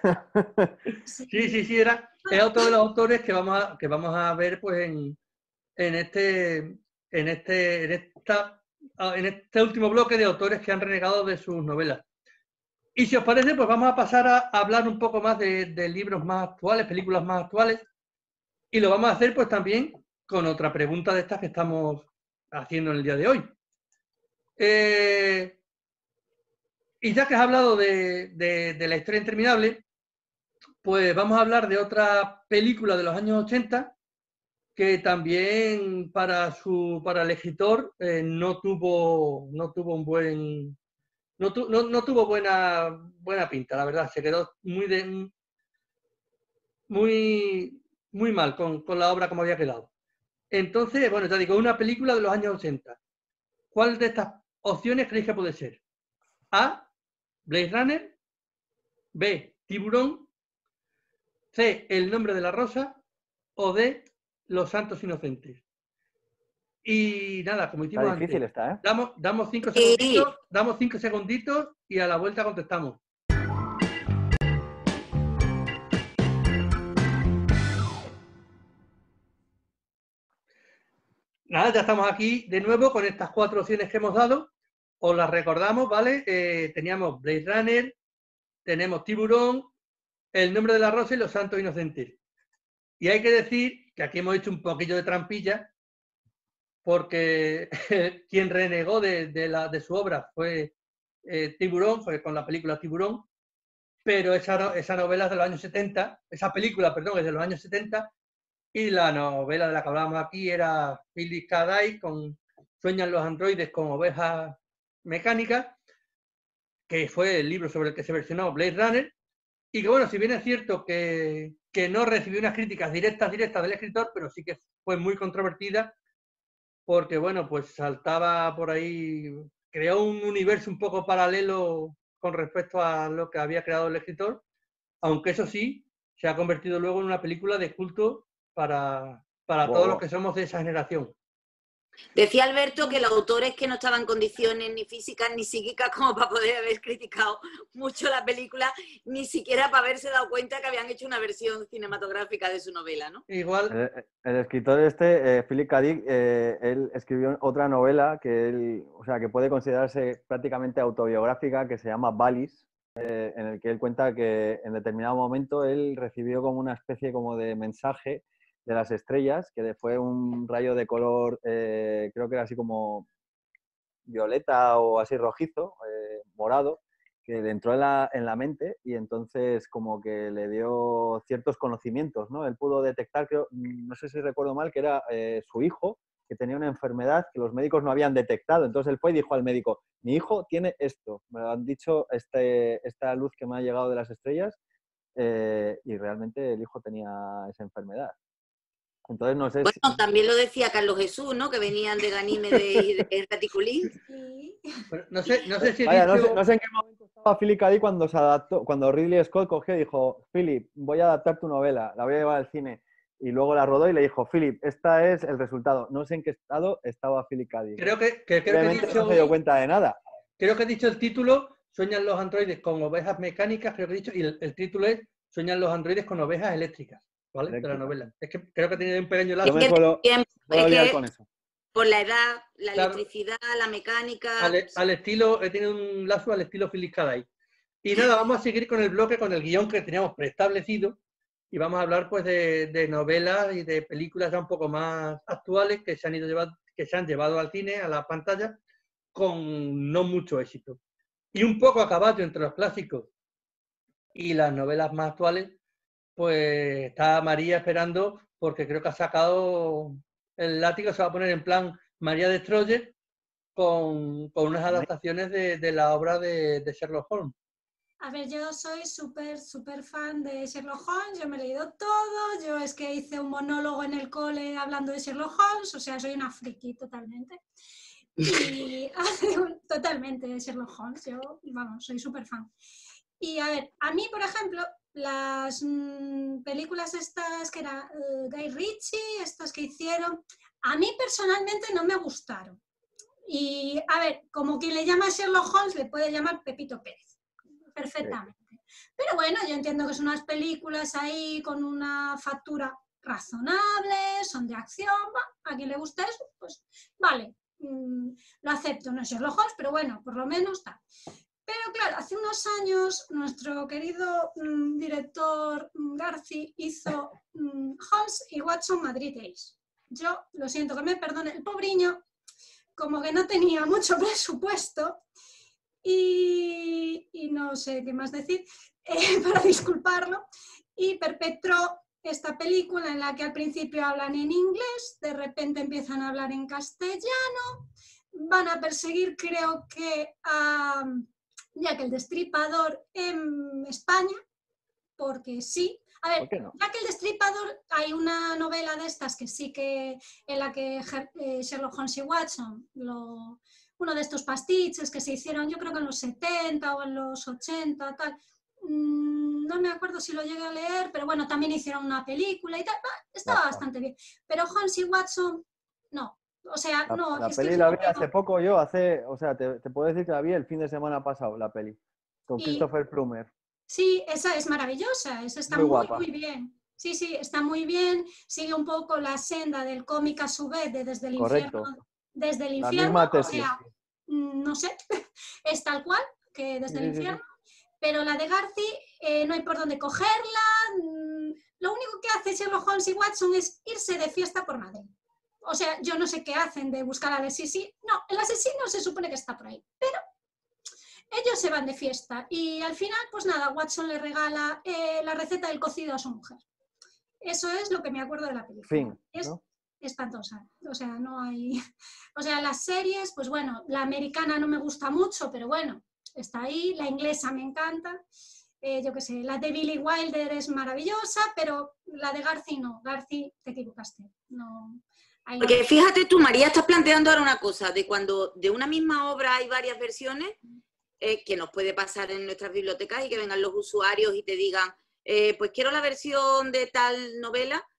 Sí. sí, sí, sí, era, es otro de los autores que vamos a, que vamos a ver pues en, en este, en este, en esta, en este último bloque de autores que han renegado de sus novelas. Y si os parece, pues vamos a pasar a hablar un poco más de, de libros más actuales, películas más actuales, y lo vamos a hacer pues también con otra pregunta de estas que estamos haciendo en el día de hoy. Eh, y ya que has hablado de, de, de la historia interminable, pues vamos a hablar de otra película de los años ochenta que también para su para el escritor eh, no tuvo no tuvo un buen no, tu, no, no tuvo buena buena pinta, la verdad, se quedó muy de, muy muy mal con, con la obra como había quedado. Entonces, bueno, te digo, una película de los años ochenta. ¿Cuál de estas opciones creéis que puede ser? A, Blade Runner, B, Tiburón, C, El nombre de la rosa o D, Los santos inocentes. Y nada, como Está hicimos difícil antes, esta, ¿eh? damos, damos cinco Sí. segunditos, damos cinco segunditos y a la vuelta contestamos. Nada, ya estamos aquí de nuevo con estas cuatro opciones que hemos dado. Os las recordamos, ¿vale? Eh, teníamos Blade Runner, tenemos Tiburón, El nombre de la rosa y Los santos inocentes. Y hay que decir que aquí hemos hecho un poquillo de trampilla, porque quien renegó de, de, la, de su obra fue eh, Tiburón, fue con la película Tiburón, pero esa, esa novela es de los años setenta, esa película, perdón, es de los años setenta, y la novela de la que hablábamos aquí era Philip K. Dick con Sueñan los androides con ovejas mecánicas, que fue el libro sobre el que se versionó Blade Runner, y que bueno, si bien es cierto que, que no recibió unas críticas directas, directas del escritor, pero sí que fue muy controvertida, porque bueno, pues saltaba por ahí, creó un universo un poco paralelo con respecto a lo que había creado el escritor, aunque eso sí, se ha convertido luego en una película de culto para, para Wow. todos los que somos de esa generación. Decía Alberto que los autores que no estaban en condiciones ni físicas ni psíquicas como para poder haber criticado mucho la película, ni siquiera para haberse dado cuenta que habían hecho una versión cinematográfica de su novela, ¿no? Igual, El, el escritor este, eh, Philip K. Dick, eh, él escribió otra novela que él, o sea, que puede considerarse prácticamente autobiográfica, que se llama Valis, eh, en el que él cuenta que en determinado momento él recibió como una especie como de mensaje de las estrellas, que fue un rayo de color, eh, creo que era así como violeta o así rojizo, eh, morado, que le entró en la, en la mente y entonces como que le dio ciertos conocimientos, ¿no? Él pudo detectar, creo, no sé si recuerdo mal, que era eh, su hijo, que tenía una enfermedad que los médicos no habían detectado. Entonces él fue y dijo al médico, mi hijo tiene esto, me lo han dicho, este, esta luz que me ha llegado de las estrellas, eh, y realmente el hijo tenía esa enfermedad. Entonces no sé Bueno, si... también lo decía Carlos Jesús, ¿no? Que venían de Ganímedes y de Raticulín. Sí. bueno, no sé, no sé si he Vaya, no dicho... sé, no sé en qué momento estaba Philip K. Dick cuando se adaptó, cuando Ridley Scott cogió y dijo, Philip, voy a adaptar tu novela, la voy a llevar al cine. Y luego la rodó y le dijo, Philip, este es el resultado. No sé en qué estado estaba Philip K. Dick. Creo que, que, creo que he Obviamente dicho... no se dio cuenta de nada. Creo que he dicho el título, Sueñan los androides con ovejas mecánicas, creo que he dicho, y el, el título es Sueñan los androides con ovejas eléctricas, ¿vale? Eléctrica. De la novela. Es que creo que tiene un pequeño Yo lazo me suelo, Bien, suelo es liar que con eso. por la edad, la Claro. electricidad, la mecánica... al, al estilo, he tenido un lazo al estilo Philip K. Dick. Y nada, vamos a seguir con el bloque, con el guión que teníamos preestablecido, y vamos a hablar pues de, de novelas y de películas ya un poco más actuales que se han ido llevado, que se han llevado al cine, a la pantalla, con no mucho éxito. Y un poco a caballo entre los clásicos y las novelas más actuales, pues está María esperando, porque creo que ha sacado el látigo, se va a poner en plan María Destroyer con, con unas adaptaciones de, de la obra de, de Sherlock Holmes. A ver, yo soy súper, súper fan de Sherlock Holmes, yo me he leído todo, yo es que hice un monólogo en el cole hablando de Sherlock Holmes, o sea, soy una friki totalmente. Y totalmente de Sherlock Holmes, yo, vamos, soy súper fan. Y a ver, a mí, por ejemplo, las mmm, películas estas que era uh, Guy Ritchie, estas que hicieron, a mí personalmente no me gustaron. Y a ver, como quien le llama a Sherlock Holmes, le puede llamar Pepito Pérez, perfectamente. Pero bueno, yo entiendo que son unas películas ahí con una factura razonable, son de acción, a quien le gusta eso, pues vale, mmm, lo acepto, no es Sherlock Holmes, pero bueno, por lo menos está. Pero claro, hace unos años nuestro querido mmm, director mmm, Garci hizo mmm, Holmes y Watson Madrid Ace. Yo lo siento, que me perdone el pobriño, como que no tenía mucho presupuesto y, y no sé qué más decir eh, para disculparlo, y perpetró esta película en la que al principio hablan en inglés, de repente empiezan a hablar en castellano, van a perseguir creo que a Jack el Destripador en España, porque sí. A ver, no? Jack el Destripador, hay una novela de estas que sí que, en la que eh, Sherlock Holmes y Watson, lo, uno de estos pastiches que se hicieron, yo creo que en los setenta o en los ochenta, tal, mmm, no me acuerdo si lo llegué a leer, pero bueno, también hicieron una película y tal, estaba bastante bien. Pero Holmes y Watson, no. O sea, La, no. la es peli que la vi no, hace poco yo, hace, o sea, te, te puedo decir que la vi el fin de semana pasado, la peli, con y, Christopher Plummer. Sí, esa es maravillosa, esa está Muy muy, guapa. muy bien. Sí, sí, está muy bien, sigue un poco la senda del cómic a su vez de Desde el Correcto. Infierno. Desde el La Infierno, misma o tesis. sea, no sé, es tal cual que Desde Sí, el sí, sí, Infierno, sí. pero la de Garci eh, no hay por dónde cogerla. Lo único que hace Sherlock Holmes y Watson es irse de fiesta por Madrid. O sea, yo no sé qué hacen de buscar al asesino. No, el asesino se supone que está por ahí, pero ellos se van de fiesta y al final, pues nada, Watson le regala eh, la receta del cocido a su mujer. Eso es lo que me acuerdo de la película. Fin, es ¿no? espantosa. O sea, no hay... O sea, las series, pues bueno, la americana no me gusta mucho, pero bueno, está ahí. La inglesa me encanta. Eh, yo qué sé, la de Billy Wilder es maravillosa, pero la de Garci no. Garci, te equivocaste. No... Porque fíjate tú, María, estás planteando ahora una cosa, de cuando de una misma obra hay varias versiones, eh, que nos puede pasar en nuestras bibliotecas y que vengan los usuarios y te digan, eh, pues quiero la versión de tal novela,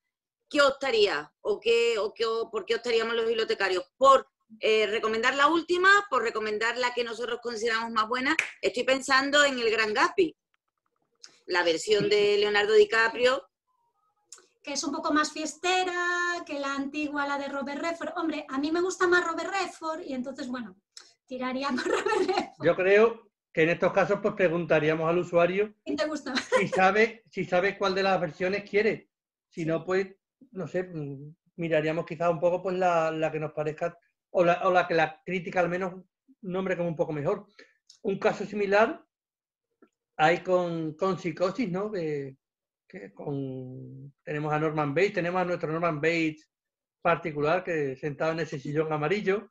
¿qué optaría? ¿O, qué, o, qué, o por qué optaríamos los bibliotecarios? ¿Por eh, recomendar la última? ¿Por recomendar la que nosotros consideramos más buena? Estoy pensando en El Gran Gatsby, la versión de Leonardo DiCaprio. Que es un poco más fiestera que la antigua, la de Robert Redford. Hombre, a mí me gusta más Robert Redford y entonces, bueno, tiraría por Robert Redford. Yo creo que en estos casos pues preguntaríamos al usuario ¿Quién te gusta? si sabe, si sabe cuál de las versiones quiere. Si no, pues, no sé, miraríamos quizás un poco pues la, la que nos parezca, o la, o la que la crítica al menos nombre como un poco mejor. Un caso similar hay con, con Psicosis, ¿no? De, que con, tenemos a Norman Bates, tenemos a nuestro Norman Bates particular que sentado en ese sillón amarillo.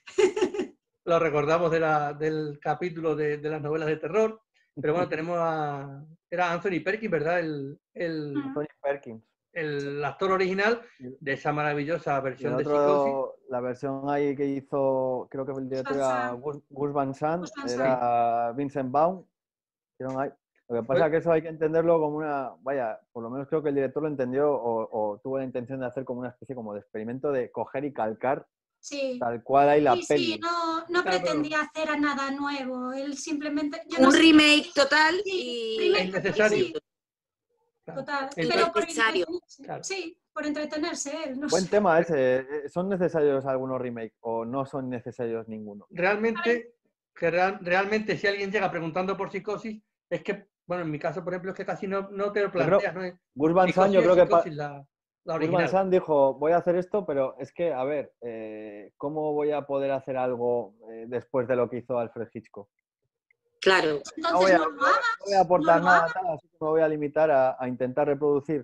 Lo recordamos de la, del capítulo de, de las novelas de terror. Pero bueno, tenemos a... Era Anthony Perkins, ¿verdad? El, el, Anthony Perkins. El actor original de esa maravillosa versión de Psicosis. Otro, la versión ahí que hizo, creo que el director era Gus, Gus Van Sant, Gus Van Sant. era Vincent Vaughn. Ahí. Lo que pasa es que eso hay que entenderlo como una, vaya, por lo menos creo que el director lo entendió o, o tuvo la intención de hacer como una especie como de experimento de coger y calcar Sí. tal cual hay la Sí, peli. sí, no, no Claro, pretendía hacer a nada nuevo. Él simplemente. Yo Un no sé- remake total Sí, y... remake, Es innecesario. sí, Claro. total. Entonces, Pero por Necesario. entretenerse. Claro. Sí, por entretenerse él. No Buen sé. tema ese. ¿Son necesarios algunos remakes o no son necesarios ninguno? realmente, que real- realmente si alguien llega preguntando por Psicosis, es que, bueno, en mi caso, por ejemplo, es que casi no, no te lo creo- planteas, ¿no? Es Gus Van Sant, Psicosis yo es creo que pa- Psicosis, la, la Gus Van original. Sant dijo, voy a hacer esto, pero es que, a ver, eh, ¿cómo voy a poder hacer algo eh, después de lo que hizo Alfred Hitchcock? Claro. No voy Entonces a, no lo no hagas. voy a aportar no lo nada, tal, así que me voy a limitar a, a intentar reproducir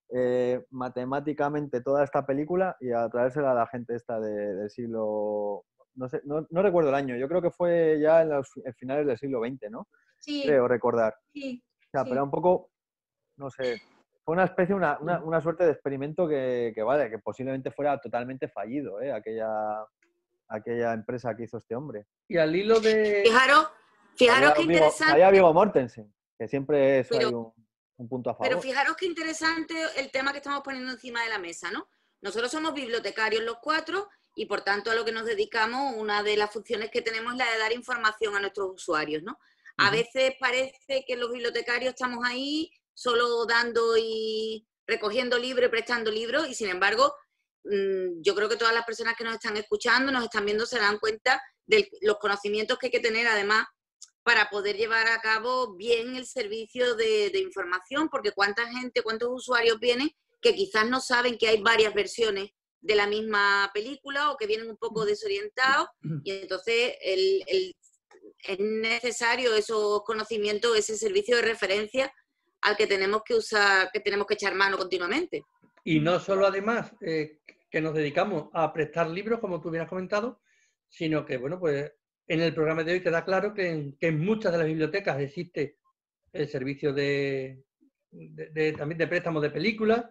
eh, matemáticamente toda esta película y a traérsela a la gente esta de- del siglo... No sé, no, no recuerdo el año, yo creo que fue ya en los en finales del siglo veinte, ¿no? Sí, Creo recordar. sí, O sea, sí. pero era un poco, no sé, fue una especie, una, una, una suerte de experimento que, que, vale, que posiblemente fuera totalmente fallido, ¿eh? Aquella, aquella empresa que hizo este hombre. Y al hilo de... Fijaros, fijaros Salía qué Viggo, interesante. salía Viggo Mortensen, que siempre eso Pero- hay un, un punto a favor. Pero fijaros qué interesante el tema que estamos poniendo encima de la mesa, ¿no? Nosotros somos bibliotecarios los cuatro y por tanto a lo que nos dedicamos, una de las funciones que tenemos es la de dar información a nuestros usuarios, ¿no? A Ujú. veces parece que los bibliotecarios estamos ahí solo dando y recogiendo libros y prestando libros y sin embargo mmm, yo creo que todas las personas que nos están escuchando, nos están viendo, se dan cuenta de los conocimientos que hay que tener además para poder llevar a cabo bien el servicio de, de información, porque cuánta gente, cuántos usuarios vienen que quizás no saben que hay varias versiones de la misma película o que vienen un poco desorientados y entonces el, el, es necesario esos conocimientos, ese servicio de referencia al que tenemos que usar, que tenemos que echar mano continuamente. Y no solo además eh, que nos dedicamos a prestar libros, como tú bien has comentado, sino que, bueno, pues en el programa de hoy queda claro que en, que en muchas de las bibliotecas existe el servicio de, de, de también de préstamo de películas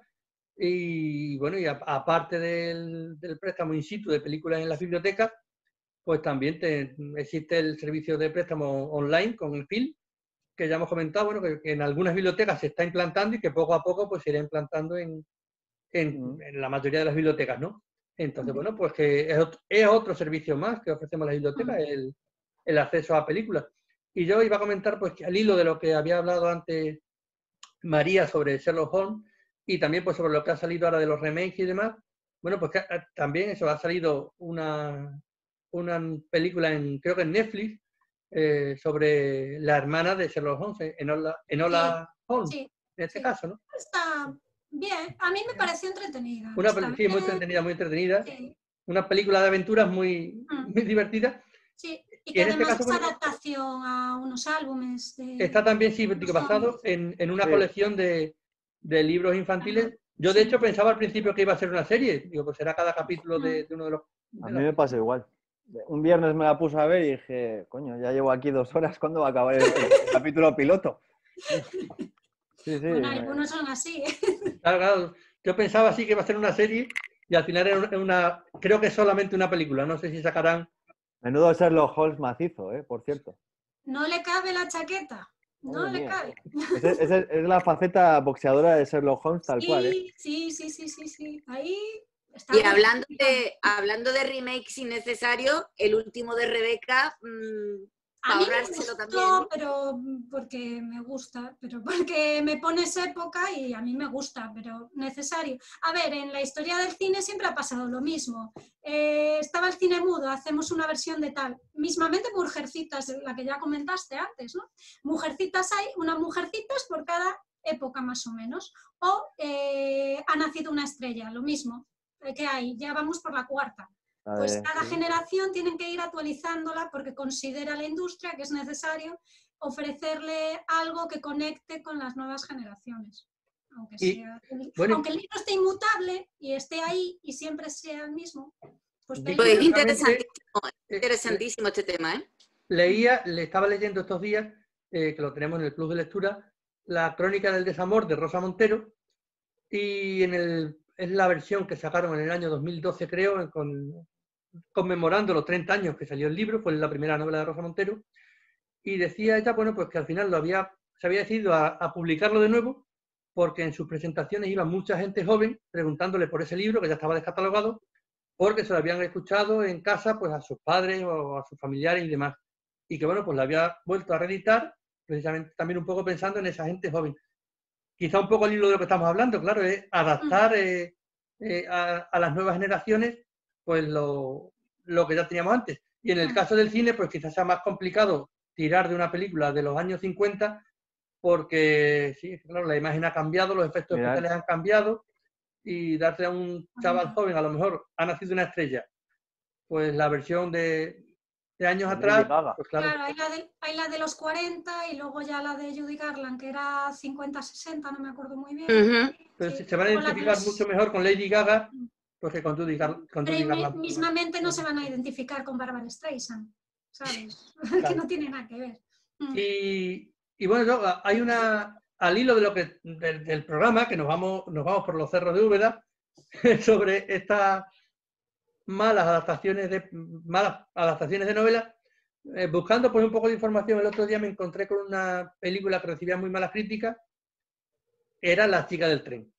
y, bueno, y a, aparte del, del préstamo in situ de películas en las bibliotecas, pues también te, existe el servicio de préstamo online con el F I L, que ya hemos comentado, bueno, que, que en algunas bibliotecas se está implantando y que poco a poco pues se irá implantando en, en, Mm. en la mayoría de las bibliotecas, ¿no? Entonces, bueno, pues que es otro, es otro servicio más que ofrecemos las bibliotecas, el, el acceso a películas. Y yo iba a comentar, pues, que al hilo de lo que había hablado antes María sobre Sherlock Holmes y también pues sobre lo que ha salido ahora de los remakes y demás, bueno, pues que también eso, ha salido una, una película, en creo que en Netflix, eh, sobre la hermana de Sherlock Holmes, Enola, Enola Holmes, Sí, en este sí. caso, ¿no? Está bien. A mí me pareció entretenida. Una Está peli- sí, muy bien. entretenida, muy entretenida. Sí, Una película de aventuras muy, Mm. muy divertida. sí. Y Y que en este además caso, es bueno, adaptación a unos álbumes de... está también sí, unos digo, basado en, en una Sí. colección de, de libros infantiles. Ajá, Yo, de sí. hecho, pensaba al principio que iba a ser una serie. Digo, pues será cada capítulo de, de uno de los... de A las mí me pasa igual. Un viernes me la puse a ver y dije, coño, ya llevo aquí dos horas, ¿cuándo va a acabar el, el capítulo piloto? Sí, sí. Bueno, me- algunos son así. Claro, claro. Yo pensaba sí que iba a ser una serie y al final era una, una- creo que solamente una película. No sé si sacarán... Menudo Sherlock Holmes macizo, ¿eh? Por cierto. No le cabe la chaqueta. No Madre le mía. cabe. Esa es, es- es la faceta boxeadora de Sherlock Holmes, tal cual, ¿eh? Sí, sí, sí, sí, sí, sí. Ahí está Y muy hablando complicado. de, hablando de remakes innecesarios, el último de Rebeca, mmm, A para mí me ahorrárselo también, gustó, ¿no? pero porque me gusta, pero porque me pones época y a mí me gusta, pero necesario. A ver, en la historia del cine siempre ha pasado lo mismo. Eh, estaba el cine mudo, hacemos una versión de tal. Mismamente Mujercitas, la que ya comentaste antes, ¿no? Mujercitas hay, una Mujercitas por cada época más o menos. O eh, Ha nacido una estrella, lo mismo. ¿Qué hay? Ya vamos por la cuarta. La Pues de- cada sí. generación tienen que ir actualizándola porque considera la industria que es necesario ofrecerle algo que conecte con las nuevas generaciones. Aunque, Y, sea, bueno, aunque el libro esté inmutable y esté ahí y siempre sea el mismo, pues y da Pues es igual. curiosamente, interesantísimo, eh, interesantísimo este tema, ¿eh? leía, le estaba leyendo estos días, eh, que lo tenemos en el Club de Lectura, la Crónica del Desamor de Rosa Montero, y en el, es la versión que sacaron en el año dos mil doce, creo, con, conmemorando los treinta años que salió el libro, fue la primera novela de Rosa Montero, y decía ella, bueno, pues que al final lo había, se había decidido a, a publicarlo de nuevo, porque en sus presentaciones iba mucha gente joven preguntándole por ese libro, que ya estaba descatalogado, porque se lo habían escuchado en casa pues a sus padres o a sus familiares y demás. Y que bueno, pues lo había vuelto a reeditar, precisamente también un poco pensando en esa gente joven. Quizá un poco al hilo de lo que estamos hablando, claro, es adaptar eh, eh, a, a las nuevas generaciones pues lo, lo que ya teníamos antes. Y en el caso del cine, pues quizás sea más complicado tirar de una película de los años cincuenta, porque sí, claro, la imagen ha cambiado, los efectos Mirad, especiales han cambiado, y darle a un chaval joven, a lo mejor ha nacido una estrella, pues la versión de, de años de Lady atrás, Gaga. pues claro, Claro, hay la, de, hay la de los cuarenta y luego ya la de Judy Garland, que era cincuenta sesenta, no me acuerdo muy bien. Ujú. pero Sí. se van a Luego la de identificar los... mucho mejor con Lady Gaga, pues que con Judy, Gar- con Pero Judy mi- Garland. mismamente no se van a identificar con Barbara Streisand, ¿sabes? Que Claro. no tiene nada que ver. Mm. Y, y bueno, yo, hay una, al hilo de lo que, del, del programa, que nos vamos, nos vamos por los cerros de Úbeda, sobre estas malas adaptaciones de, malas adaptaciones de novelas. Eh, buscando pues un poco de información, el otro día me encontré con una película que recibía muy malas críticas, era La chica del tren.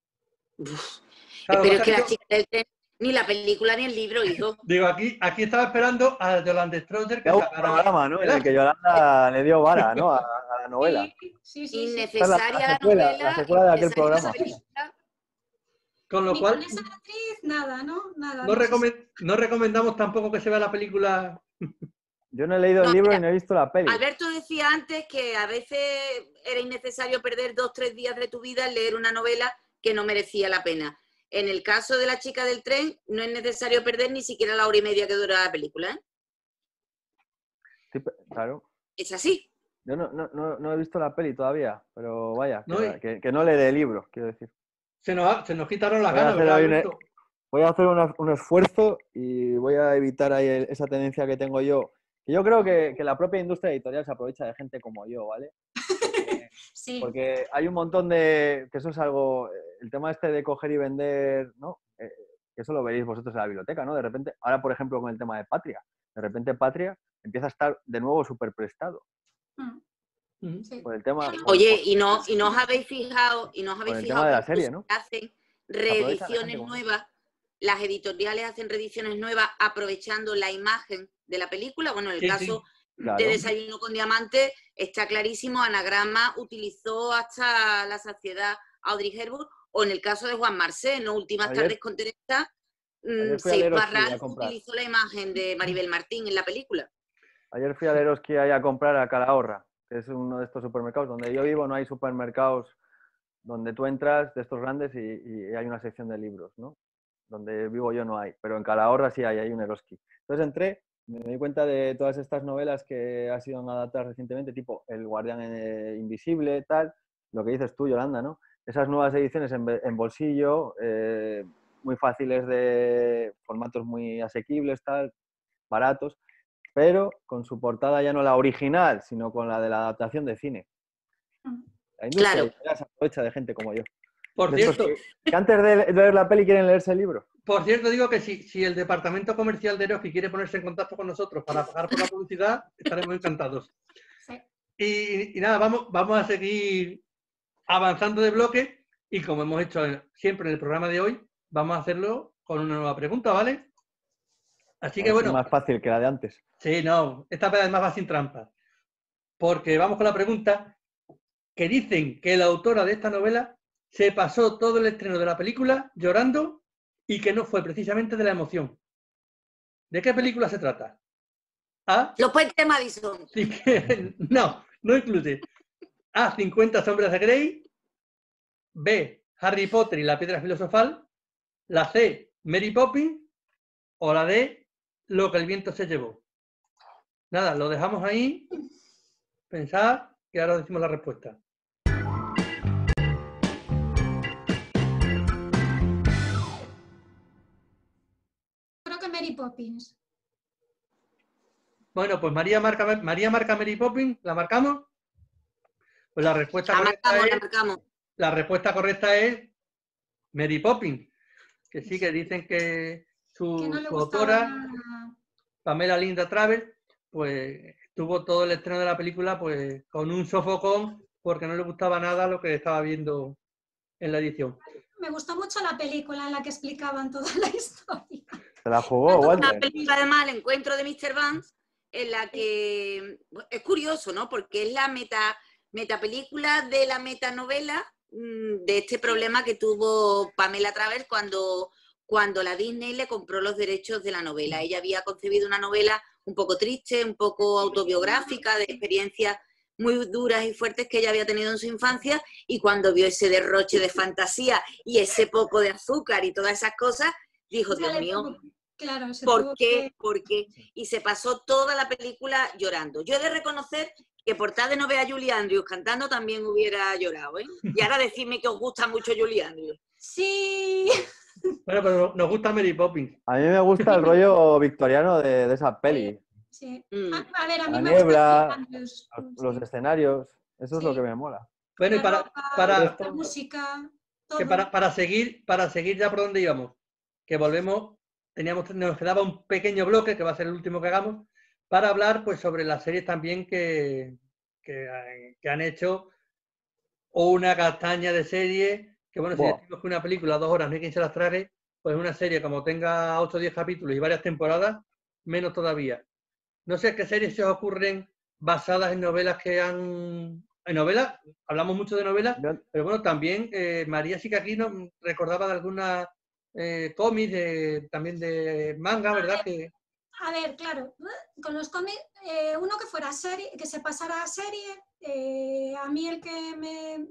Claro, Pero es pasa que que la yo, chica del tren, ni la película ni el libro, hijo. digo, aquí, aquí estaba esperando a Yolanda Stroger Ya que hubo un sacara programa, ¿no? el En el que ángel. Yolanda le dio vara, ¿no? A, a la novela. Sí, sí, sí, sí. Esta es la, la Innecesaria la secuela, la novela, secuela de aquel innecesaria la programa. película. Con lo Ni con cual, esa actriz, nada, ¿no? Nada. no, No sé si- recomend- no recomendamos tampoco que se vea la película. Yo no he leído el No, libro y mira, no he visto la peli. Alberto decía antes que a veces era innecesario perder dos, tres días de tu vida en leer una novela que no merecía la pena. En el caso de La chica del tren, no es necesario perder ni siquiera la hora y media que dura la película, ¿eh? Sí, pe- claro. Es así. Yo no, no, no, no he visto la peli todavía, pero vaya, que, ¿No? Y que, que no leeré el libro, quiero decir. se, nos, ha- se nos quitaron las Voy a ganas, hacer ¿verdad, hoy un, Alberto? voy a hacer una- un esfuerzo y voy a evitar ahí el- esa tendencia que tengo yo. Que yo creo que, que la propia industria editorial se aprovecha de gente como yo, ¿vale? Porque, Sí. porque hay un montón de... que eso es algo... El tema este de coger y vender, ¿no? Eh, eso lo veréis vosotros en la biblioteca, ¿no? De repente, ahora por ejemplo con el tema de Patria, de repente Patria empieza a estar de nuevo súper prestado. Mm, Ujú. sí. Por el tema... por- Oye, por- y no, y no os habéis fijado, y no os Por habéis el fijado tema de que la serie, incluso ¿no? hacen aprovechan la gente reediciones como- nuevas, las editoriales hacen reediciones nuevas aprovechando la imagen de la película. Bueno, en el Sí, caso sí. Claro. de Desayuno con Diamante está clarísimo, Anagrama utilizó hasta la saciedad a Audrey Hepburn, o en el caso de Juan Marsé, ¿no? Últimas Ayer- tardes con Teresa, ayer mm, fui a Seis Leroski Barral a comprar. utilizó la imagen de Maribel Martín en la película. Ayer fui a Leroski ahí a comprar a Calahorra, que es uno de estos supermercados. Donde yo vivo no hay supermercados donde tú entras de estos grandes y, y hay una sección de libros, ¿no? Donde vivo yo no hay, pero en Calahorra sí hay, hay un Eroski. Entonces entré, me di cuenta de todas estas novelas que han sido adaptadas recientemente, tipo El Guardián eh, Invisible, tal, lo que dices tú, Yolanda, ¿no? Esas nuevas ediciones en, en bolsillo, eh, muy fáciles de formatos muy asequibles, tal, baratos, pero con su portada ya no la original, sino con la de la adaptación de cine. La industria Claro. editorial se aprovecha de gente como yo. Por De estos cierto, que, que antes de leer la peli quieren leerse el libro. por cierto, digo que si, si el departamento comercial de Eroski quiere ponerse en contacto con nosotros para pagar por la publicidad, estaremos encantados. Sí. Y, y nada, vamos, vamos a seguir avanzando de bloque y como hemos hecho siempre en el programa de hoy, vamos a hacerlo con una nueva pregunta, ¿vale? Así A que ver si bueno, es más fácil que la de antes. sí, no, esta vez además va sin trampas, porque vamos con la pregunta que dicen que la autora de esta novela se pasó todo el estreno de la película llorando y que no fue precisamente de la emoción. ¿De qué película se trata? A. Los puentes de Madison. No, no incluye. A. cincuenta sombras de Grey. B. Harry Potter y la piedra filosofal. La C. Mary Poppins. O la D. Lo que el viento se llevó. Nada, lo dejamos ahí. Pensad que ahora decimos la respuesta. Creo que Mary Poppins. Bueno, pues María marca, María marca Mary Poppins. ¿La marcamos? Pues la respuesta La correcta marcamos, es... la marcamos. La respuesta correcta es Mary Poppins. Que sí, que dicen que su, Que no le su gustaba autora, nada. Pamela Linda Travers, pues tuvo todo el estreno de la película pues con un sofocón porque no le gustaba nada lo que estaba viendo en la edición. Me gustó mucho la película en la que explicaban toda la historia. Se la jugó, Una Walter. película, además, El encuentro de míster Vance, en la que es curioso, ¿no? Porque es la meta, metapelícula de la metanovela mmm, de este problema que tuvo Pamela Travers cuando, cuando la Disney le compró los derechos de la novela. Ella había concebido una novela un poco triste, un poco autobiográfica, de experiencias muy duras y fuertes que ella había tenido en su infancia, y cuando vio ese derroche de fantasía y ese poco de azúcar y todas esas cosas, dijo, Dios mío, claro, ¿por qué? Que... ¿Por qué? Y se pasó toda la película llorando. Yo he de reconocer que por tal de no ver a Julie Andrews cantando también hubiera llorado, ¿eh? Y ahora decidme que os gusta mucho Julie Andrews. Sí. Bueno, pero nos gusta Mary Poppins. A mí me gusta el rollo victoriano de, de esa peli. Sí. Mm. A, a ver, a mí La me niebla, gusta los, los sí. escenarios, eso es Sí. lo que me mola. Bueno, y La para, ropa, para, la música, todo. que para, para seguir, para seguir ya por donde íbamos, que volvemos, teníamos, nos quedaba un pequeño bloque, que va a ser el último que hagamos, para hablar pues sobre las series también que, que, que han hecho, o una castaña de serie, que bueno, Buah. si decimos que una película dos horas no hay quien se las trague, pues una serie como tenga ocho o diez capítulos y varias temporadas, menos todavía. No sé qué series se os ocurren basadas en novelas que han... En novelas, hablamos mucho de novelas, Yo- pero bueno, también eh, María sí que aquí nos recordaba de algunas eh, cómics, de, también de manga, ¿verdad? Que... A ver, claro, con los cómics, eh, uno que fuera serie, que se pasara a serie, eh, a mí el que me...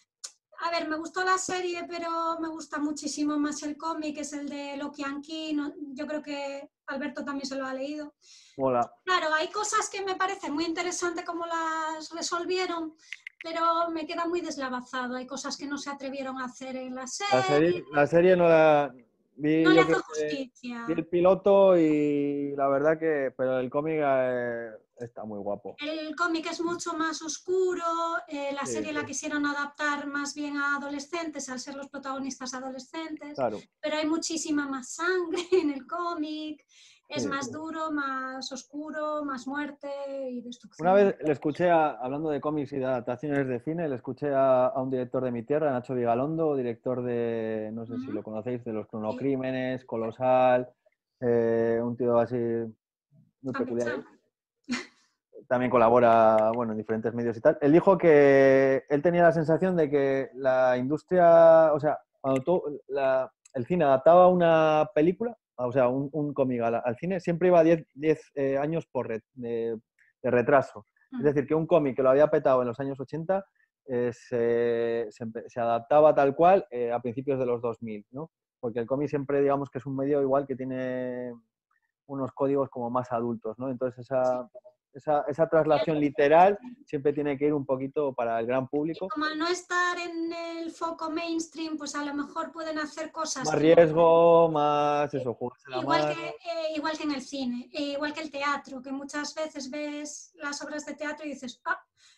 A ver, me gustó la serie, pero me gusta muchísimo más el cómic, es el de Loki and Key, no, yo creo que Alberto también se lo ha leído. Mola. Claro, hay cosas que me parecen muy interesantes como las resolvieron, pero me queda muy deslavazado. Hay cosas que no se atrevieron a hacer en la serie. La serie, la serie no la vi, no le yo hace creo que justicia. vi el piloto y la verdad que, pero el cómic eh, está muy guapo. El cómic es mucho más oscuro, eh, la Sí, serie sí. la quisieron adaptar más bien a adolescentes, al ser los protagonistas adolescentes, Claro. pero hay muchísima más sangre en el cómic, es Sí, más sí. duro, más oscuro, más muerte y destrucción. Una vez le escuché, a- hablando de cómics y de adaptaciones de cine, le escuché a, a un director de mi tierra, Nacho Vigalondo, director de, no sé si Ujú. lo conocéis, de Los Cronocrímenes, Colosal, eh, un tío así muy peculiar. Campechano. También colabora, bueno, en diferentes medios y tal. Él dijo que él tenía la sensación de que la industria, o sea, cuando tú, la- el cine adaptaba una película, o sea, un, un cómic al, al cine, siempre iba diez eh, años por re- de, de retraso. Es decir, que un cómic que lo había petado en los años ochenta eh, se, se, empe- se adaptaba tal cual eh, a principios de los dos mil, ¿no? Porque el cómic siempre, digamos, que es un medio igual que tiene unos códigos como más adultos, ¿no? Entonces esa, esa, esa traslación literal siempre tiene que ir un poquito para el gran público. Como al no estar en el foco mainstream, pues a lo mejor pueden hacer cosas Más que riesgo, más eso, jugársela igual más. que, eh, igual que en el cine, eh, igual que el teatro, que muchas veces ves las obras de teatro y dices, ah,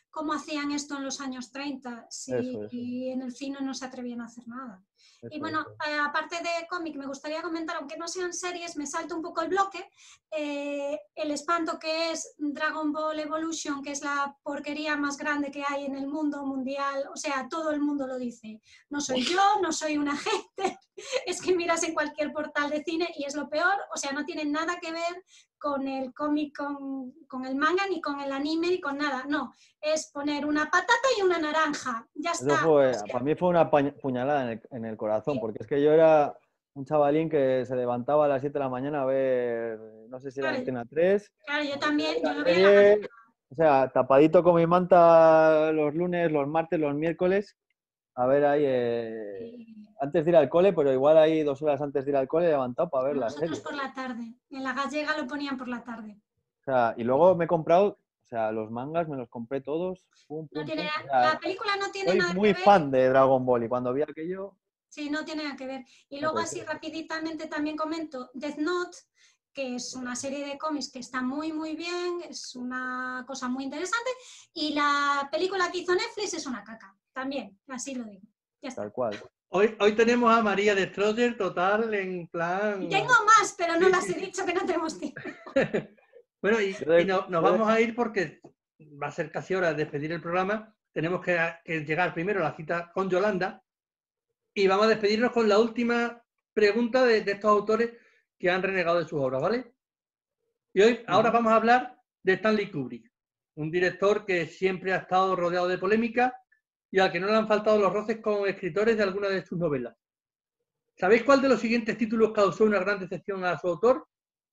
cómo hacían esto en los años treinta, si Eso, eso. y en el cine no se atrevían a hacer nada. Eso, Y bueno, eso. eh, aparte de cómic, me gustaría comentar, aunque no sean series, me salto un poco el bloque, eh, el espanto que es Dragon Ball Evolution, que es la porquería más grande que hay en el mundo mundial, o sea, todo el mundo lo dice. No soy yo, no soy una gente, es que miras en cualquier portal de cine y es lo peor, o sea, no tiene nada que ver con el cómic, con, con el manga, ni con el anime, ni con nada, no, es poner una patata y una naranja, ya Eso está. fue, O sea, para mí fue una pañ- puñalada en el, en el corazón, Sí. porque es que yo era un chavalín que se levantaba a las siete de la mañana a ver, no sé si era Claro, Antena tres, claro, yo a ver también, yo la lo veía en la serie, o sea, tapadito con mi manta los lunes, los martes, los miércoles, a ver ahí, eh, mañana. antes de ir al cole, pero igual ahí dos horas antes de ir al cole levantado para ver la Nosotros serie. por la tarde. En la gallega lo ponían por la tarde. O sea, y luego me he comprado, o sea, los mangas me los compré todos, pum, No pum, tiene, pum. O sea, la película no tiene soy nada muy que ver. fan de Dragon Ball y cuando vi aquello, Sí, no tiene nada que ver. Y no luego puede así ser. rapiditamente también comento Death Note, que es una serie de cómics que está muy muy bien, es una cosa muy interesante. Y la película que hizo Netflix es una caca, también, así lo digo. Ya está. Tal cual. Hoy, hoy tenemos a María Destroyer total en plan... Y tengo más, pero no las he dicho que no tenemos tiempo. Bueno, y, Yo de- y no- nos yo de- vamos a ir porque va a ser casi hora de despedir el programa. Tenemos que, que llegar primero a la cita con Yolanda y vamos a despedirnos con la última pregunta de, de estos autores que han renegado de sus obras, ¿vale? Y hoy, ahora Ujú. vamos a hablar de Stanley Kubrick, un director que siempre ha estado rodeado de polémica y al que no le han faltado los roces con escritores de algunas de sus novelas. ¿Sabéis cuál de los siguientes títulos causó una gran decepción a su autor?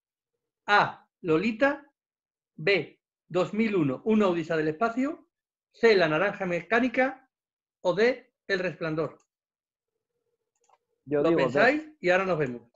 A. Lolita. B. dos mil uno. Una odisea del espacio. C. La naranja mecánica. O D. El resplandor. Yo Lo digo de. pensáis y ahora nos vemos.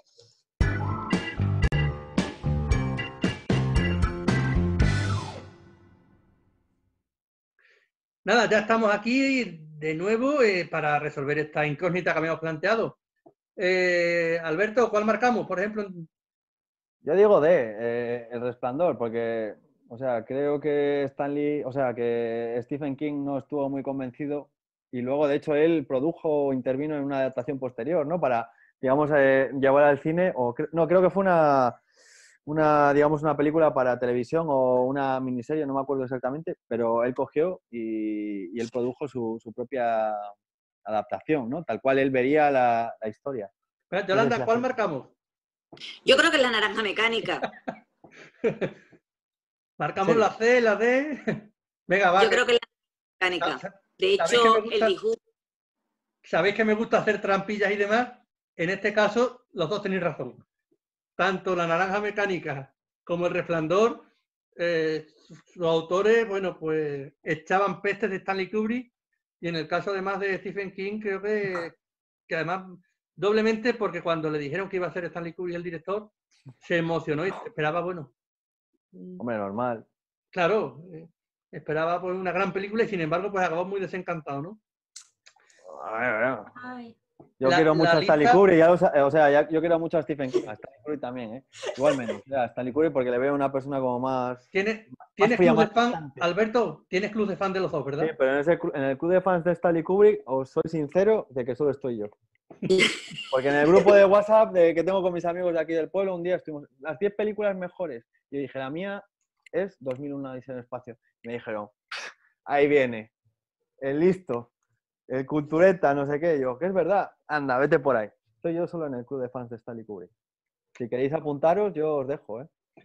Nada, ya estamos aquí de nuevo eh, para resolver esta incógnita que habíamos planteado. Eh, Alberto, ¿cuál marcamos? Por ejemplo, Yo digo de eh, El Resplandor, porque, o sea, creo que Stanley, o sea, que Stephen King no estuvo muy convencido y luego, de hecho, él produjo o intervino en una adaptación posterior, ¿no? Para, digamos, eh, llevar al cine, o cre- no, creo que fue una, una, digamos, una película para televisión o una miniserie, no me acuerdo exactamente, pero él cogió y, y él produjo su, su propia adaptación, ¿no? Tal cual él vería la, la historia. espera, No sé si Yolanda, ¿cuál hace- marcamos? Yo creo que es la naranja mecánica. Marcamos ¿En la serio? C, la D. Venga, va. Yo Que, creo que es la sa- mecánica. sa- De ¿sabéis que me hecho, el gusta? dibujo, Sabéis que me gusta hacer trampillas y demás. En este caso, los dos tenéis razón. Tanto la naranja mecánica como el resplandor, eh, sus autores, bueno, pues echaban pestes de Stanley Kubrick. Y en el caso además de Stephen King, creo que, que además doblemente, porque cuando le dijeron que iba a ser Stanley Kubrick el director, se emocionó y esperaba, bueno, Hombre, normal. claro, eh, esperaba pues una gran película y sin embargo pues acabó muy desencantado, ¿no? Ay. Yo La, quiero mucho la a Stanley lista, Kubrick, ya lo sa- o sea, ya- yo quiero mucho a Stephen King, a Stanley Kubrick también, ¿eh? Igual menos, o sea, a Stanley Kubrick porque le veo una persona como más, ¿tienes, más ¿tienes fría, club de más fan? distante. Alberto, tienes club de fan de los dos, Sí, ¿verdad? pero en, ese, clu- en el club de fans de Stanley Kubrick, os soy sincero de que solo estoy yo. Porque en el grupo de WhatsApp de, que tengo con mis amigos de aquí del pueblo, un día estuvimos, las diez películas mejores. Y yo dije, la mía es dos mil uno Odisea en el espacio. Me dijeron, ahí viene, el listo, el cultureta, no sé qué. Yo, que es verdad, anda, vete por ahí. Soy yo solo en el club de fans de Stanley Kubrick. Si queréis apuntaros, yo os dejo, ¿eh?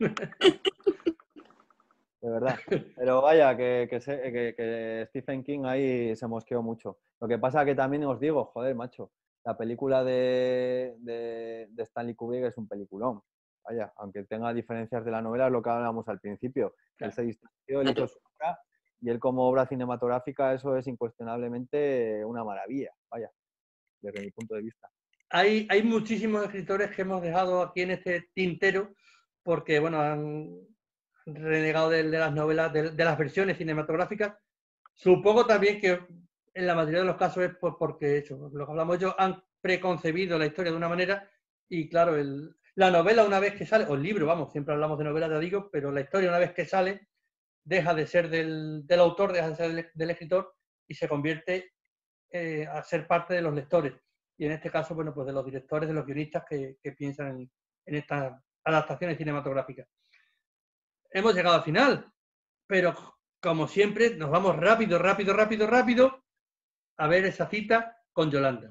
De verdad. Pero vaya, que, que, sé- que- que Stephen King ahí se mosqueó mucho. Lo que pasa que también os digo, joder, macho, la película de, de, de Stanley Kubrick es un peliculón. Vaya, aunque tenga diferencias de la novela, es lo que hablábamos al principio. Él se distanció, él hizo su obra, y él como obra cinematográfica, eso es incuestionablemente una maravilla. Vaya, desde mi punto de vista. Hay, hay muchísimos escritores que hemos dejado aquí en este tintero porque, bueno, han renegado de, de las novelas, de, de las versiones cinematográficas. Supongo también que en la mayoría de los casos es por, porque, eso, lo que hablamos yo, han preconcebido la historia de una manera y, claro, el, la novela una vez que sale, o el libro, vamos, siempre hablamos de novelas, ya digo, pero la historia una vez que sale, deja de ser del, del autor, deja de ser del, del escritor y se convierte eh, a ser parte de los lectores. Y en este caso, bueno, pues de los directores, de los guionistas que, que piensan en, en estas adaptaciones cinematográficas. Hemos llegado al final, pero como siempre, nos vamos rápido, rápido, rápido, rápido a ver esa cita con Yolanda.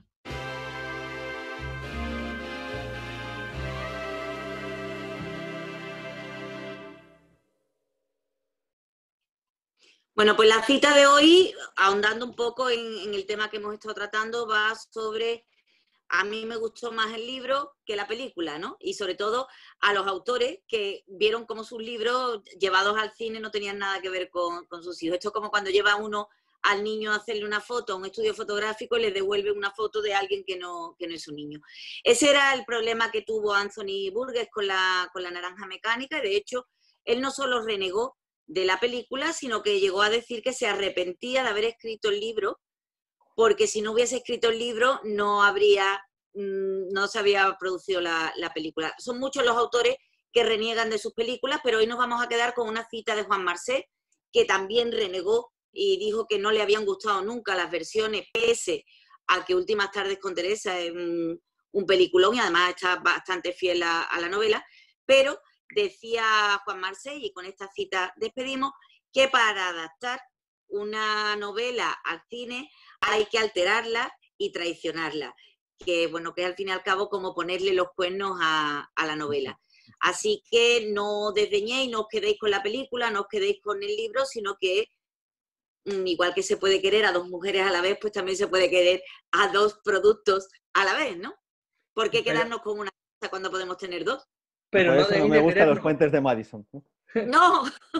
Bueno, pues la cita de hoy, ahondando un poco en, en el tema que hemos estado tratando, va sobre, a mí me gustó más el libro que la película, ¿no? Y sobre todo a los autores que vieron cómo sus libros llevados al cine no tenían nada que ver con, con sus hijos. Esto es como cuando lleva uno al niño a hacerle una foto a un estudio fotográfico y le devuelve una foto de alguien que no, que no es su niño. Ese era el problema que tuvo Anthony Burgess con la, con la Naranja Mecánica, y de hecho él no solo renegó de la película, sino que llegó a decir que se arrepentía de haber escrito el libro, porque si no hubiese escrito el libro no habría, no se había producido la, la película. Son muchos los autores que reniegan de sus películas, pero hoy nos vamos a quedar con una cita de Juan Marcet, que también renegó y dijo que no le habían gustado nunca las versiones, pese a que Últimas tardes con Teresa es un, un peliculón y además está bastante fiel a, a la novela, pero decía Juan Marcet, y con esta cita despedimos, que para adaptar una novela al cine hay que alterarla y traicionarla, que bueno, que es al fin y al cabo como ponerle los cuernos a, a la novela. Así que no desdeñéis, no os quedéis con la película, no os quedéis con el libro, sino que igual que se puede querer a dos mujeres a la vez, pues también se puede querer a dos productos a la vez, ¿no? ¿Por qué quedarnos con una cosa cuando podemos tener dos? Pero Por no eso dejéis no me de gustan querernos. los puentes de Madison. ¡No!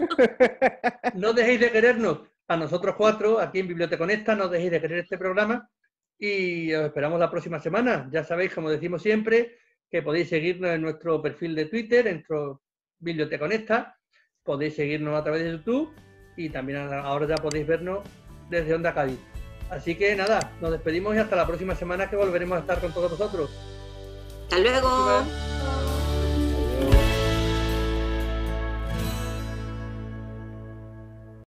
No dejéis de querernos a nosotros cuatro, aquí en Biblioteconesta, no dejéis de querer este programa y os esperamos la próxima semana. Ya sabéis, como decimos siempre, que podéis seguirnos en nuestro perfil de Twitter, en nuestro Biblioteconesta, podéis seguirnos a través de YouTube y también ahora ya podéis vernos desde Onda Cádiz. Así que nada, nos despedimos y hasta la próxima semana, que volveremos a estar con todos vosotros. ¡Hasta luego!